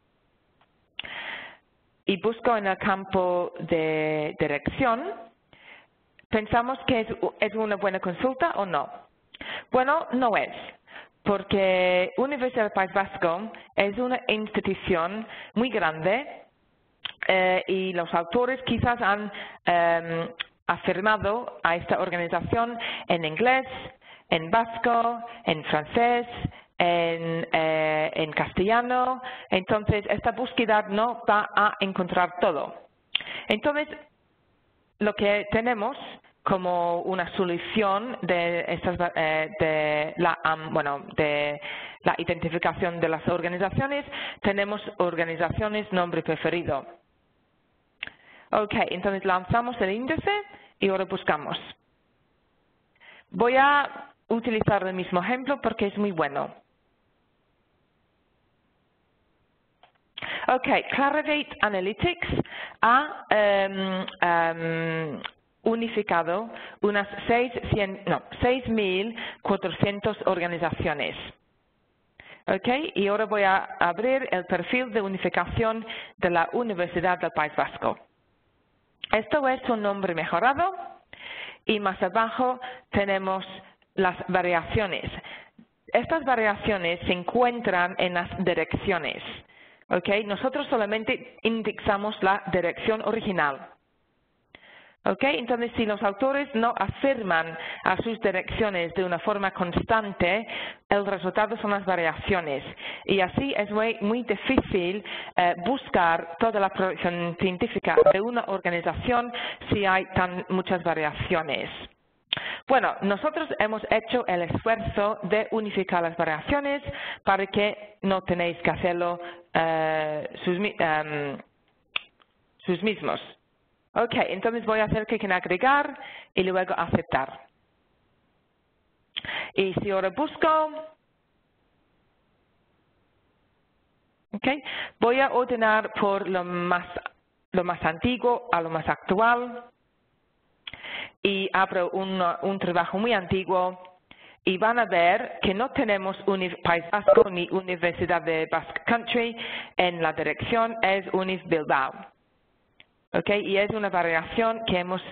y busco en el campo de dirección, ¿pensamos que es una buena consulta o no? Bueno, no es, porque Universidad del País Vasco es una institución muy grande y los autores quizás han afirmado a esta organización en inglés, en vasco, en francés, en castellano. Entonces, esta búsqueda no va a encontrar todo. Entonces, lo que tenemos como una solución de la identificación de las organizaciones, tenemos organizaciones, nombre preferido. Ok, entonces lanzamos el índice y ahora buscamos. Voy a utilizar el mismo ejemplo porque es muy bueno. Ok, Clarivate Analytics ha unificado unas 6.400 organizaciones. Ok, y ahora voy a abrir el perfil de unificación de la Universidad del País Vasco. Esto es un nombre mejorado y más abajo tenemos las variaciones. Estas variaciones se encuentran en las direcciones. Okay, nosotros solamente indexamos la dirección original. Okay, entonces, si los autores no afirman a sus direcciones de una forma constante, el resultado son las variaciones. Y así es muy difícil buscar toda la producción científica de una organización si hay tan muchas variaciones. Bueno, nosotros hemos hecho el esfuerzo de unificar las variaciones para que no tenéis que hacerlo sus mismos. Ok, entonces voy a hacer clic en agregar y luego aceptar. Y si ahora busco, okay, voy a ordenar por lo más antiguo a lo más actual. Y abro un trabajo muy antiguo y van a ver que no tenemos País Vasco ni Universidad de Basque Country en la dirección, es Univ Bilbao. Okay, y es una variación que hemos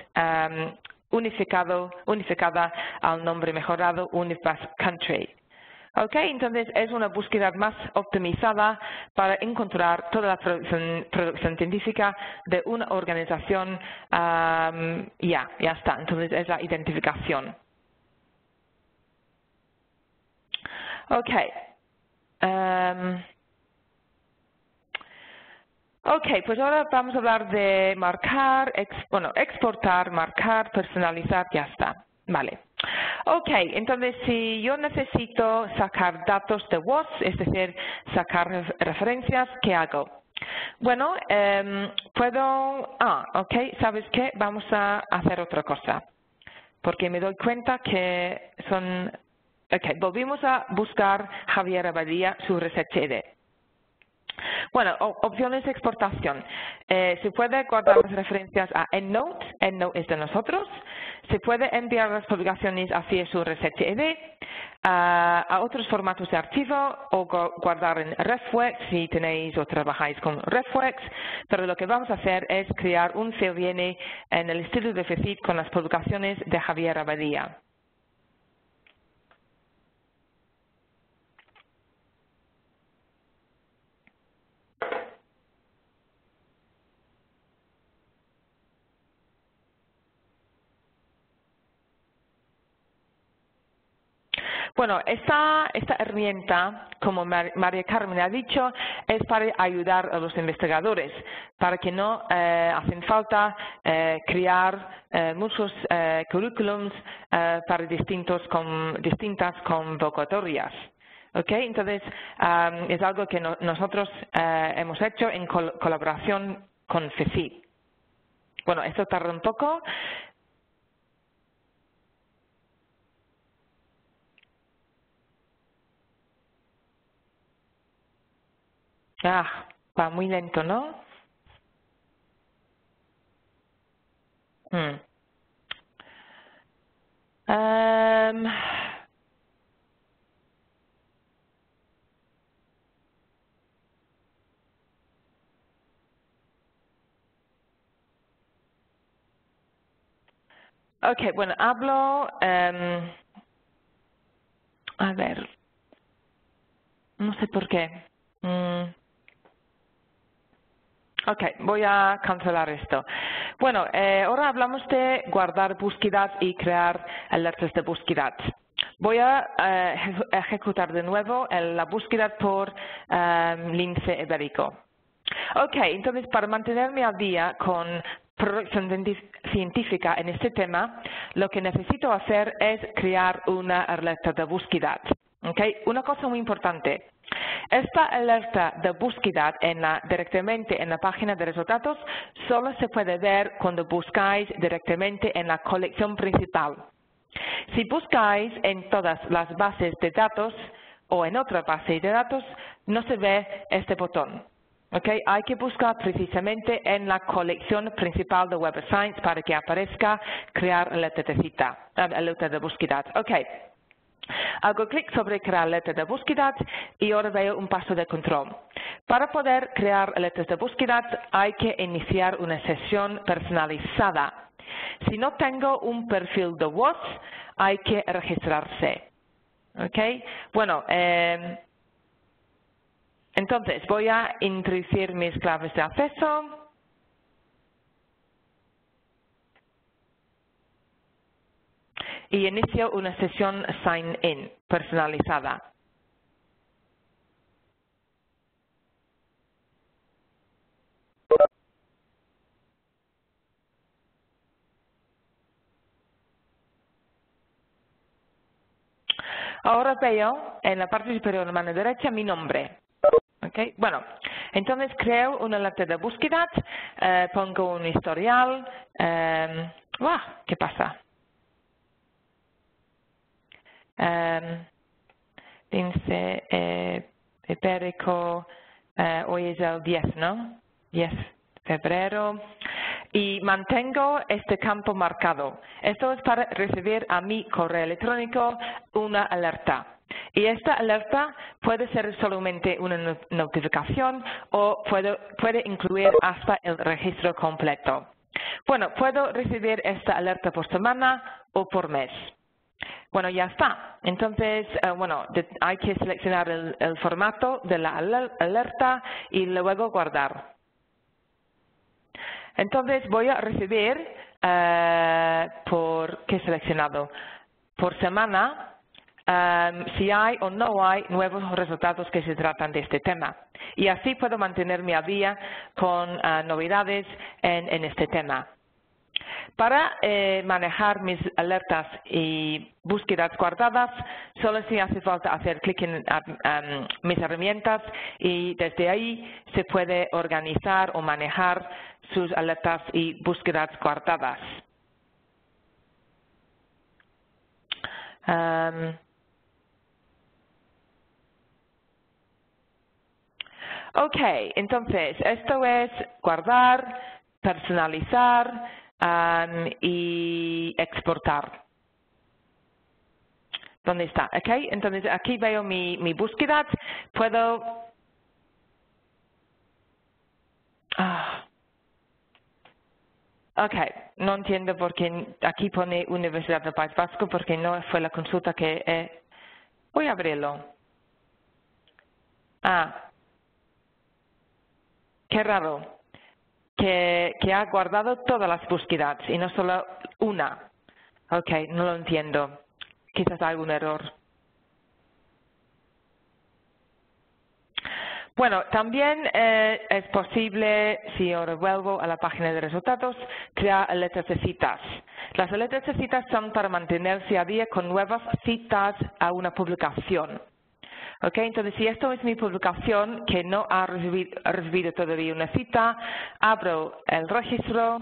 unificada al nombre mejorado Univ Basque Country. Okay, entonces es una búsqueda más optimizada para encontrar toda la producción científica de una organización. Ya está. Entonces es la identificación. Okay. Ok, pues ahora vamos a hablar de marcar, exportar, marcar, personalizar, ya está. Vale. Ok, entonces si yo necesito sacar datos de WOS, es decir, sacar referencias, ¿qué hago? Bueno, ¿sabes qué? Vamos a hacer otra cosa, porque me doy cuenta que son... Ok, volvimos a buscar Javier Abadía, su ResearchED. Bueno, opciones de exportación. Se puede guardar las referencias a EndNote, EndNote es de nosotros. Se puede enviar las publicaciones hacia su ResearchED, a otros formatos de archivo o guardar en RefWorks si tenéis o trabajáis con RefWorks. Pero lo que vamos a hacer es crear un CLN en el estilo de FECID con las publicaciones de Javier Abadía. Bueno, esta herramienta, como María Carmen ha dicho, es para ayudar a los investigadores, para que no hacen falta crear muchos currículums para distintas convocatorias. Okay, entonces, es algo que nosotros hemos hecho en colaboración con FECID. Bueno, esto tarda un poco. Va muy lento, ¿no? Ok, bueno, hablo... a ver, no sé por qué. Ok, voy a cancelar esto. Bueno, ahora hablamos de guardar búsquedas y crear alertas de búsqueda. Voy a ejecutar de nuevo la búsqueda por lince ibérico. Ok, entonces para mantenerme al día con producción científica en este tema, lo que necesito hacer es crear una alerta de búsqueda. Okay. Una cosa muy importante. Esta alerta de búsqueda directamente en la página de resultados solo se puede ver cuando buscáis directamente en la colección principal. Si buscáis en todas las bases de datos o en otra base de datos, no se ve este botón. Okay. Hay que buscar precisamente en la colección principal de Web of Science para que aparezca crear alerta de búsqueda. Okay. Hago clic sobre crear alerta de búsqueda y ahora veo un paso de control. Para poder crear alertas de búsqueda hay que iniciar una sesión personalizada. Si no tengo un perfil de voz, hay que registrarse. ¿Okay? Bueno, entonces voy a introducir mis claves de acceso. Y inicio una sesión sign-in personalizada. Ahora veo en la parte superior de la mano derecha mi nombre. Okay. Bueno, entonces creo una alerta de búsqueda, pongo un historial. ¿Qué pasa? Dice Ibérico, hoy es el 10, ¿no? 10 de febrero. Y mantengo este campo marcado. Esto es para recibir a mi correo electrónico una alerta. Y esta alerta puede ser solamente una notificación o puede incluir hasta el registro completo. Bueno, puedo recibir esta alerta por semana o por mes. Bueno, ya está. Entonces, hay que seleccionar el formato de la alerta y luego guardar. Entonces, voy a recibir, ¿qué he seleccionado? Por semana, si hay o no hay nuevos resultados que se tratan de este tema. Y así puedo mantenerme al día con novedades en este tema. Para manejar mis alertas y búsquedas guardadas, solo si hace falta hacer clic en mis herramientas y desde ahí se puede organizar o manejar sus alertas y búsquedas guardadas. Ok, entonces esto es guardar, personalizar y exportar. ¿Dónde está? Ok, entonces aquí veo mi búsqueda. Puedo... Ok, no entiendo por qué aquí pone Universidad del País Vasco porque no fue la consulta que... Voy a abrirlo. Qué raro. Que ha guardado todas las búsquedas y no solo una. Ok, no lo entiendo. Quizás hay algún error. Bueno, también es posible, si ahora vuelvo a la página de resultados, crear alertas de citas. Las alertas de citas son para mantenerse a día con nuevas citas a una publicación. Okay, entonces, si esto es mi publicación que no ha recibido todavía una cita, abro el registro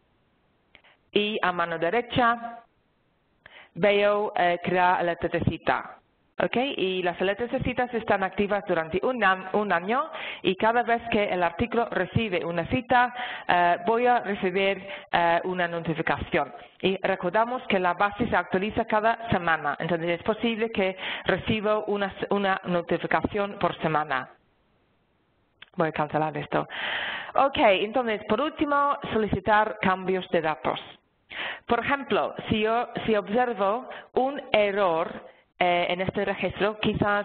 y a mano derecha veo crear alerta de cita. Okay, y las alertas de citas están activas durante un año y cada vez que el artículo recibe una cita, voy a recibir una notificación. Y recordamos que la base se actualiza cada semana, entonces es posible que reciba una notificación por semana. Voy a cancelar esto. Ok, entonces, por último, solicitar cambios de datos. Por ejemplo, si observo un error en este registro, quizás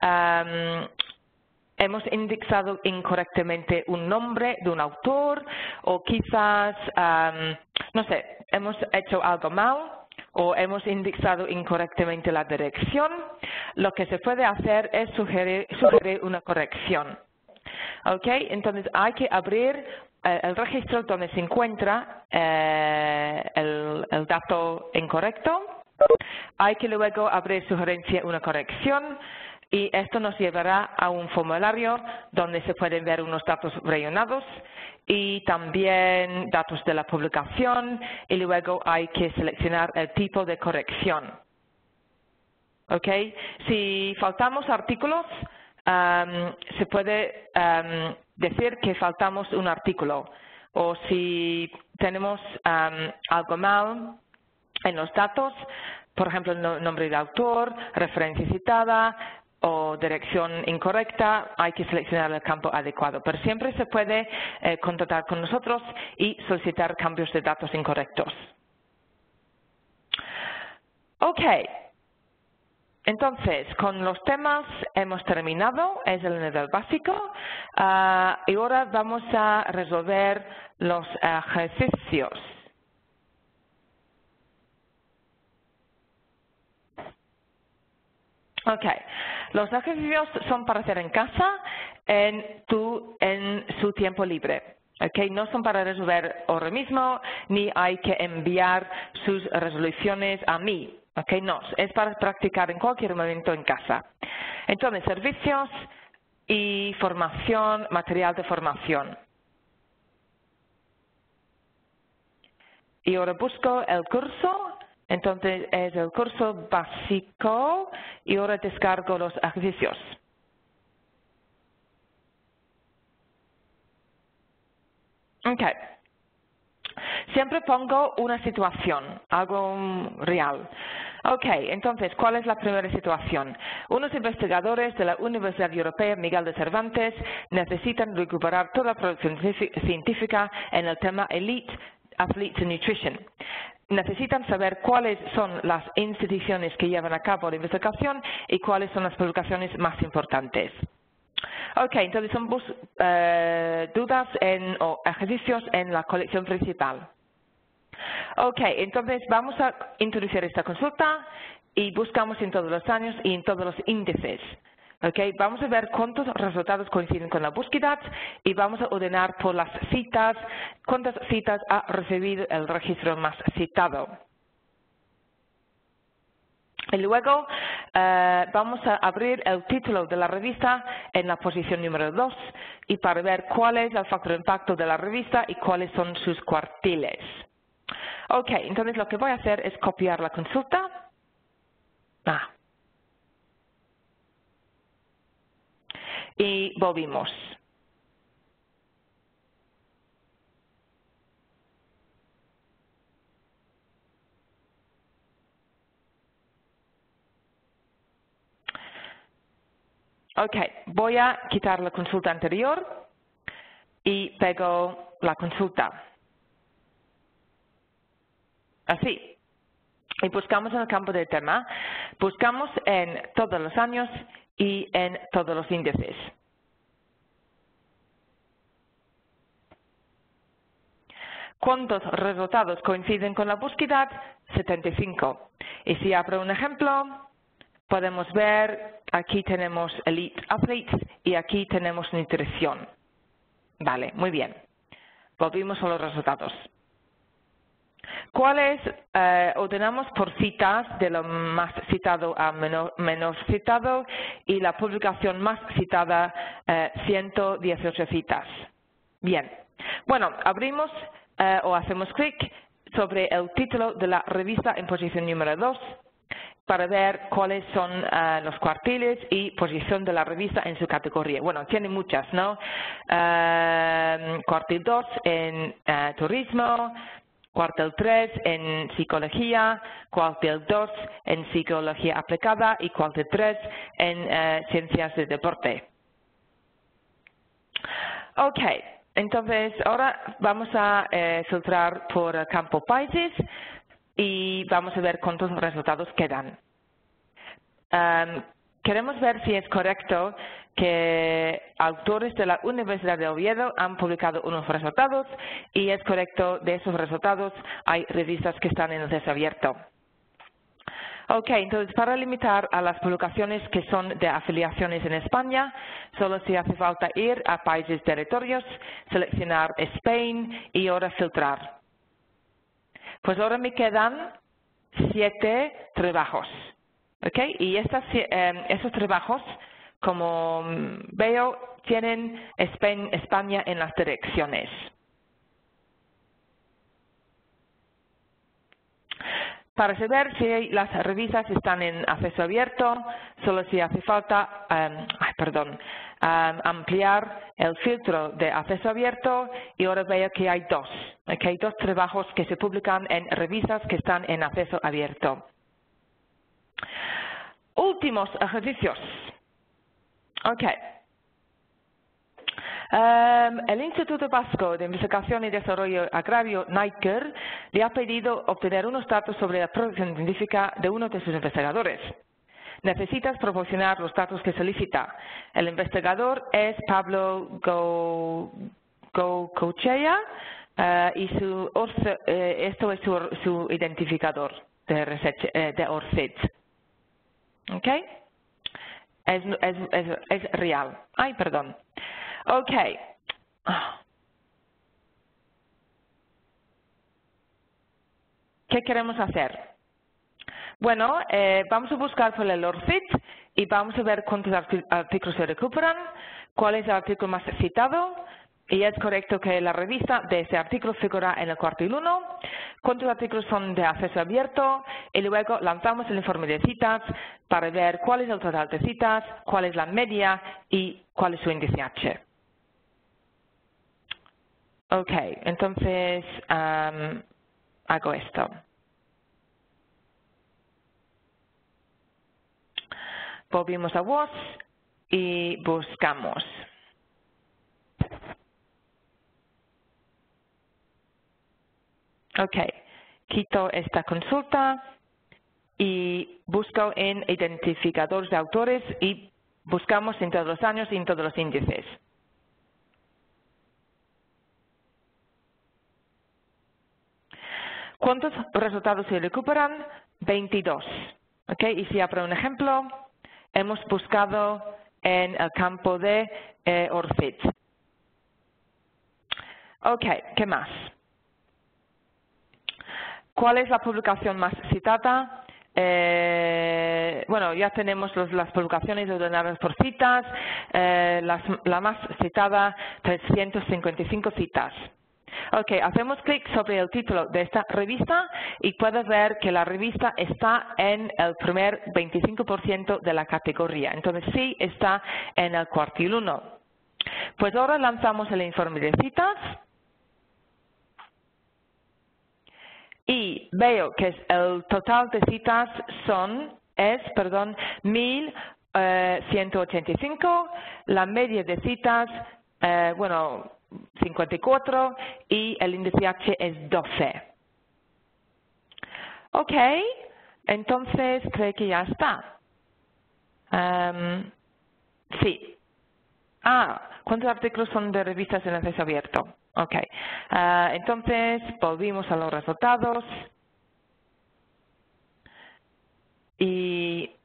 hemos indexado incorrectamente un nombre de un autor o quizás, no sé, hemos hecho algo mal o hemos indexado incorrectamente la dirección, lo que se puede hacer es sugerir una corrección. ¿Ok? Entonces hay que abrir el registro donde se encuentra el dato incorrecto. Hay que luego abrir sugerencia una corrección y esto nos llevará a un formulario donde se pueden ver unos datos rellenados y también datos de la publicación y luego hay que seleccionar el tipo de corrección. ¿Ok? Si faltamos artículos, se puede decir que faltamos un artículo, o si tenemos algo mal en los datos, por ejemplo, el nombre de autor, referencia citada o dirección incorrecta, hay que seleccionar el campo adecuado. Pero siempre se puede contactar con nosotros y solicitar cambios de datos incorrectos. Ok. Entonces, con los temas hemos terminado, es el nivel básico, y ahora vamos a resolver los ejercicios. Ok, los ejercicios son para hacer en casa en su tiempo libre. Okay, no son para resolver ahora mismo, ni hay que enviar sus resoluciones a mí. Okay, no, es para practicar en cualquier momento en casa. Entonces, servicios y formación, material de formación. Y ahora busco el curso, entonces es el curso básico y ahora descargo los ejercicios. Okay. Siempre pongo una situación, algo real. Ok, entonces, ¿cuál es la primera situación? Unos investigadores de la Universidad Europea Miguel de Cervantes necesitan recuperar toda la producción científica en el tema Elite Athletes Nutrition. Necesitan saber cuáles son las instituciones que llevan a cabo la investigación y cuáles son las publicaciones más importantes. Ok, entonces son dudas o ejercicios en la colección principal. Ok, entonces vamos a introducir esta consulta y buscamos en todos los años y en todos los índices. Ok, vamos a ver cuántos resultados coinciden con la búsqueda y vamos a ordenar por las citas, cuántas citas ha recibido el registro más citado. Y luego vamos a abrir el título de la revista en la posición número 2 y para ver cuál es el factor de impacto de la revista y cuáles son sus cuartiles. Ok, entonces lo que voy a hacer es copiar la consulta. Y volvimos. Ok, voy a quitar la consulta anterior y pego la consulta. Así. Y buscamos en el campo de tema. Buscamos en todos los años y en todos los índices. ¿Cuántos resultados coinciden con la búsqueda? 75. Y si abro un ejemplo, podemos ver, aquí tenemos Elite Athletes y aquí tenemos nutrición. Vale, muy bien. Volvimos a los resultados. ¿Cuáles? Ordenamos por citas, de lo más citado a menos citado, y la publicación más citada, 118 citas. Bien. Bueno, abrimos o hacemos clic sobre el título de la revista en posición número 2 para ver cuáles son los cuartiles y posición de la revista en su categoría. Bueno, tiene muchas, ¿no? Cuartil 2 en turismo, cuartil 3 en psicología, cuartil 2 en psicología aplicada y cuartil 3 en ciencias de deporte. Ok, entonces ahora vamos a filtrar por el campo países y vamos a ver cuántos resultados quedan. Queremos ver si es correcto que autores de la Universidad de Oviedo han publicado unos resultados y es correcto de esos resultados hay revistas que están en acceso abierto. Ok, entonces para limitar a las publicaciones que son de afiliaciones en España, solo se hace falta ir a países, territorios, seleccionar Spain y ahora filtrar. Pues ahora me quedan 7 trabajos. ¿Okay? Y esos trabajos, como veo, tienen España en las direcciones. Para saber si las revistas están en acceso abierto, solo si hace falta ampliar el filtro de acceso abierto, y ahora veo que hay dos trabajos que se publican en revistas que están en acceso abierto. Últimos ejercicios. Okay. El Instituto Vasco de Investigación y Desarrollo Agrario, NICAR, le ha pedido obtener unos datos sobre la producción científica de uno de sus investigadores. Necesitas proporcionar los datos que solicita. El investigador es Pablo Goicoechea y esto es su identificador de ORCID. ¿Ok? Es real. Ay, perdón. Ok. ¿Qué queremos hacer? Bueno, vamos a buscar por el ORCID y vamos a ver cuántos artículos se recuperan, cuál es el artículo más citado, y es correcto que la revista de ese artículo figura en el cuartil 1, cuántos artículos son de acceso abierto, y luego lanzamos el informe de citas para ver cuál es el total de citas, cuál es la media y cuál es su índice H. Ok, entonces hago esto. Volvimos a WOS y buscamos. Ok, quito esta consulta y busco en identificadores de autores y buscamos en todos los años y en todos los índices. ¿Cuántos resultados se recuperan? 22. Okay, y si abro un ejemplo, hemos buscado en el campo de ORCID. Ok, ¿qué más? ¿Cuál es la publicación más citada? Bueno, ya tenemos las publicaciones ordenadas por citas. La más citada, 355 citas. Ok, hacemos clic sobre el título de esta revista y puedes ver que la revista está en el primer 25% de la categoría. Entonces sí está en el cuartil 1. Pues ahora lanzamos el informe de citas y veo que el total de citas es 1.185, la media de citas, 54 y el índice H es 12. Ok, entonces creo que ya está. Sí. ¿Cuántos artículos son de revistas en acceso abierto? Ok, entonces volvimos a los resultados y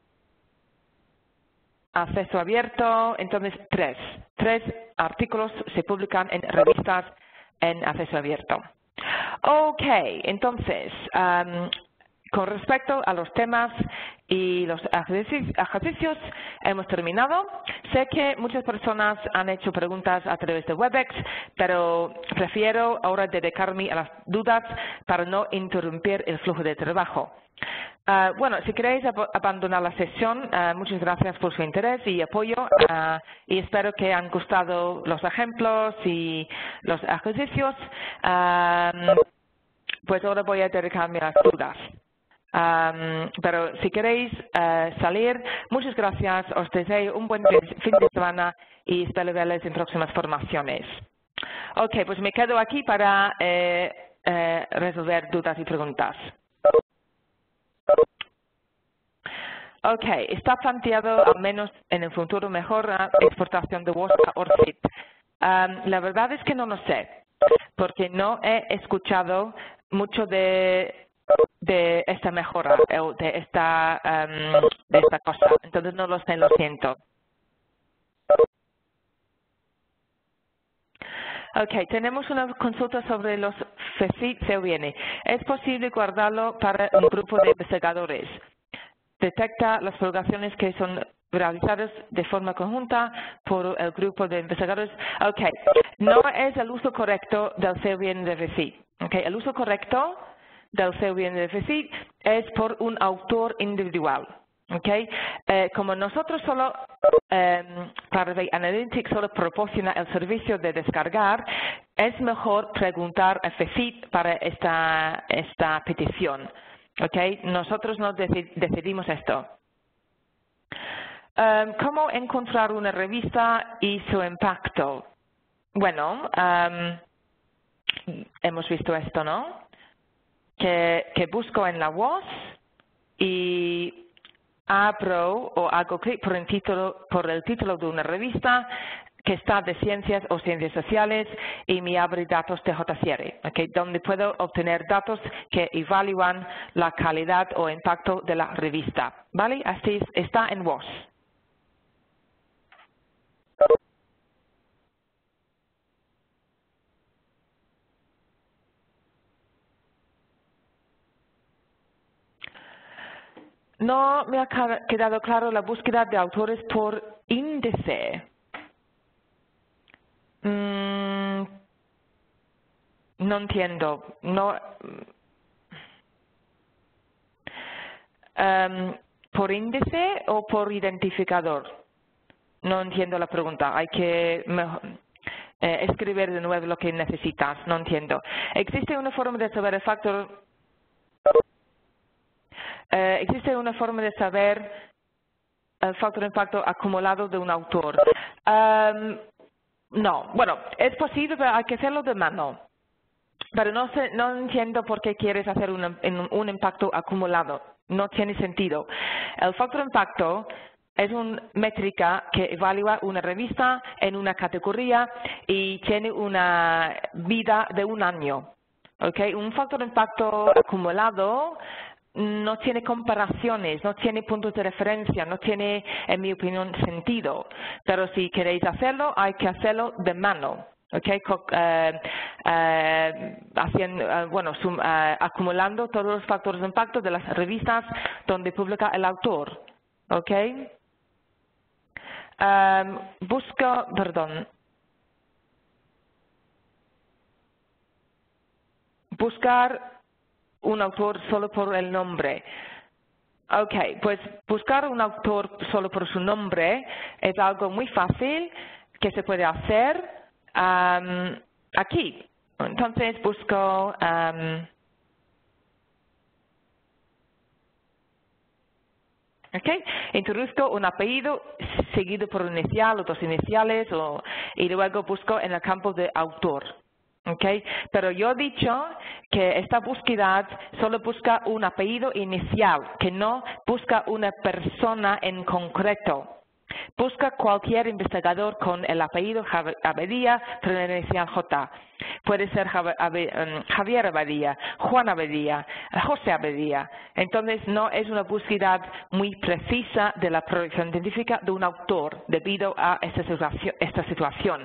acceso abierto, entonces 3 artículos se publican en revistas en acceso abierto. Ok, entonces, con respecto a los temas y los ejercicios, hemos terminado. Sé que muchas personas han hecho preguntas a través de Webex, pero prefiero ahora dedicarme a las dudas para no interrumpir el flujo de trabajo. Bueno, si queréis abandonar la sesión, muchas gracias por su interés y apoyo y espero que han gustado los ejemplos y los ejercicios. Pues ahora voy a dedicarme a las dudas. Pero si queréis salir, muchas gracias, os deseo un buen fin de semana y espero verles en próximas formaciones. Ok, pues me quedo aquí para resolver dudas y preguntas. Ok, está planteado al menos en el futuro mejor exportación de WOS a ORCID. La verdad es que no lo sé, porque no he escuchado mucho de esta mejora, de esta cosa. Entonces no lo sé, lo siento. Ok, tenemos una consulta sobre los FECIT CVN. ¿Es posible guardarlo para un grupo de investigadores? Detecta las publicaciones que son realizadas de forma conjunta por el grupo de investigadores. Ok, no es el uso correcto del CVN de FECIT. Okay, el uso correcto del CVN de FECIT es por un autor individual. Okay. Como nosotros solo, Clarivate Analytics solo proporciona el servicio de descargar, es mejor preguntar a FECIT para esta petición. Okay. Nosotros no decidimos esto. ¿Cómo encontrar una revista y su impacto? Bueno, hemos visto esto, ¿no? Que busco en la WOS y abro o hago clic por el título de una revista que está de ciencias o ciencias sociales y me abre datos de JCR, okay, donde puedo obtener datos que evalúan la calidad o impacto de la revista. ¿Vale? Así está en WOS. No me ha quedado claro la búsqueda de autores por índice. No entiendo. No. ¿Por índice o por identificador? No entiendo la pregunta. Hay que escribir de nuevo lo que necesitas. No entiendo. ¿Existe una forma de saber el factor? ¿Existe una forma de saber el factor de impacto acumulado de un autor? No. Bueno, es posible, pero hay que hacerlo de mano. Pero no entiendo por qué quieres hacer un impacto acumulado. No tiene sentido. El factor de impacto es una métrica que evalúa una revista en una categoría y tiene una vida de un año. ¿Okay? Un factor de impacto acumulado no tiene comparaciones, no tiene puntos de referencia, no tiene, en mi opinión, sentido. Pero si queréis hacerlo, hay que hacerlo de mano. Okay, acumulando todos los factores de impacto de las revistas donde publica el autor. Okay. Buscar un autor solo por el nombre. Ok, pues buscar un autor solo por su nombre es algo muy fácil que se puede hacer aquí. Entonces busco introduzco un apellido seguido por un inicial o dos iniciales y luego busco en el campo de autor. Okay. Pero yo he dicho que esta búsqueda solo busca un apellido inicial, que no busca una persona en concreto. Busca cualquier investigador con el apellido Abadía, con el inicial J. Puede ser Javier Abadía, Juan Abadía, José Abadía. Entonces no es una búsqueda muy precisa de la producción científica de un autor debido a esta situación.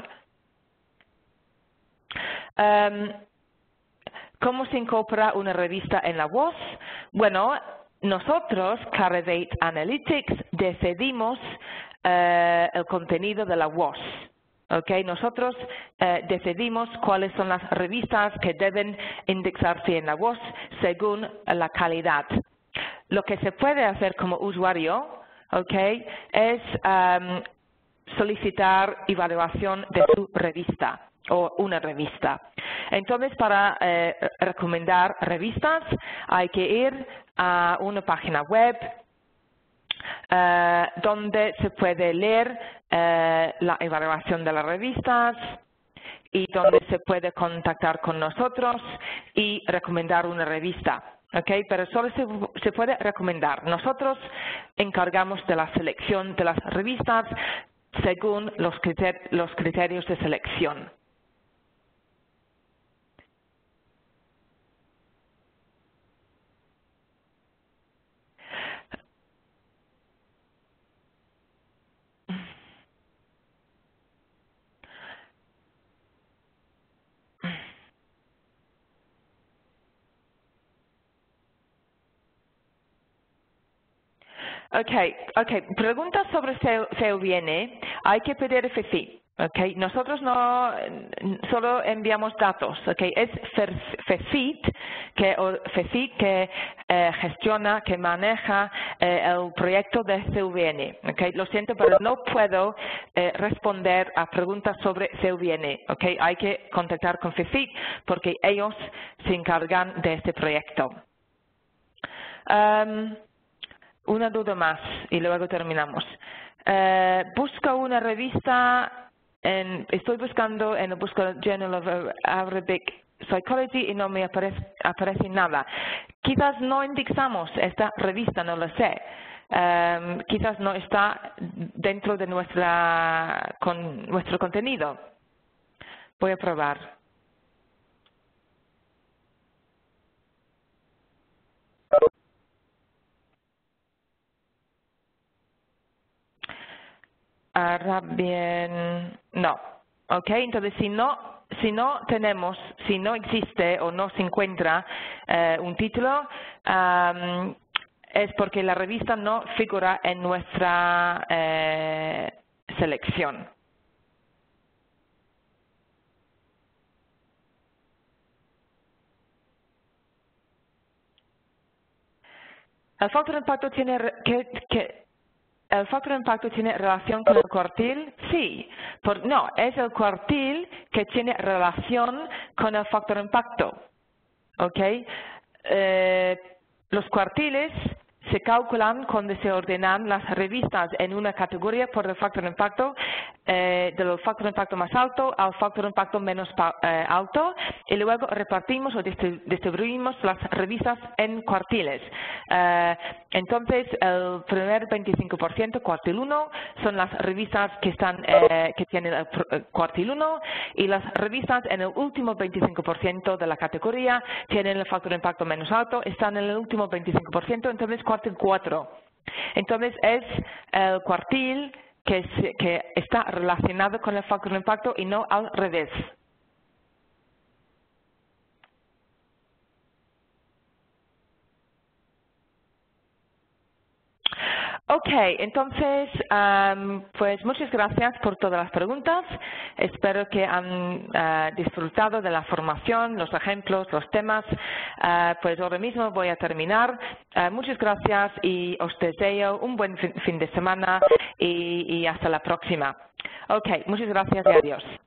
¿Cómo se incorpora una revista en la WOS? Bueno, nosotros, Clarivate Analytics, decidimos el contenido de la WOS. Okay, nosotros decidimos cuáles son las revistas que deben indexarse en la WOS según la calidad. Lo que se puede hacer como usuario, okay, es solicitar evaluación de su revista o una revista. Entonces, para recomendar revistas hay que ir a una página web donde se puede leer la evaluación de las revistas y donde se puede contactar con nosotros y recomendar una revista. Okay, pero solo se puede recomendar. Nosotros encargamos de la selección de las revistas según los criterios de selección. Okay. Preguntas sobre CVN. Hay que pedir FCI. Okay. Nosotros no solo enviamos datos. Okay. Es FCI que gestiona, que maneja el proyecto de CVN. Okay. Lo siento, pero no puedo responder a preguntas sobre CVN. Okay. Hay que contactar con FCI porque ellos se encargan de este proyecto. Una duda más y luego terminamos. Busco una revista, estoy buscando en el buscador Journal of Arabic Psychology y no me aparece nada. Quizás no indexamos esta revista, no lo sé. Quizás no está dentro de nuestro contenido. Voy a probar. Arabian, no. Ok, entonces si no existe o no se encuentra un título, es porque la revista no figura en nuestra selección. El factor de impacto tiene ¿El factor de impacto tiene relación con el cuartil? Sí. No, es el cuartil que tiene relación con el factor de impacto. ¿Ok? Los cuartiles se calculan cuando se ordenan las revistas en una categoría por el factor de impacto, del factor de impacto más alto al factor de impacto menos alto, y luego repartimos o distribuimos las revistas en cuartiles. Entonces, el primer 25%, cuartil 1, son las revistas que tienen el cuartil 1, y las revistas en el último 25% de la categoría tienen el factor de impacto menos alto, están en el último 25%, entonces cuartil 4. Entonces es el cuartil que está relacionado con el factor de impacto y no al revés. Ok, entonces, pues muchas gracias por todas las preguntas. Espero que han disfrutado de la formación, los ejemplos, los temas. Pues ahora mismo voy a terminar. Muchas gracias y os deseo un buen fin de semana y hasta la próxima. Ok, muchas gracias y adiós.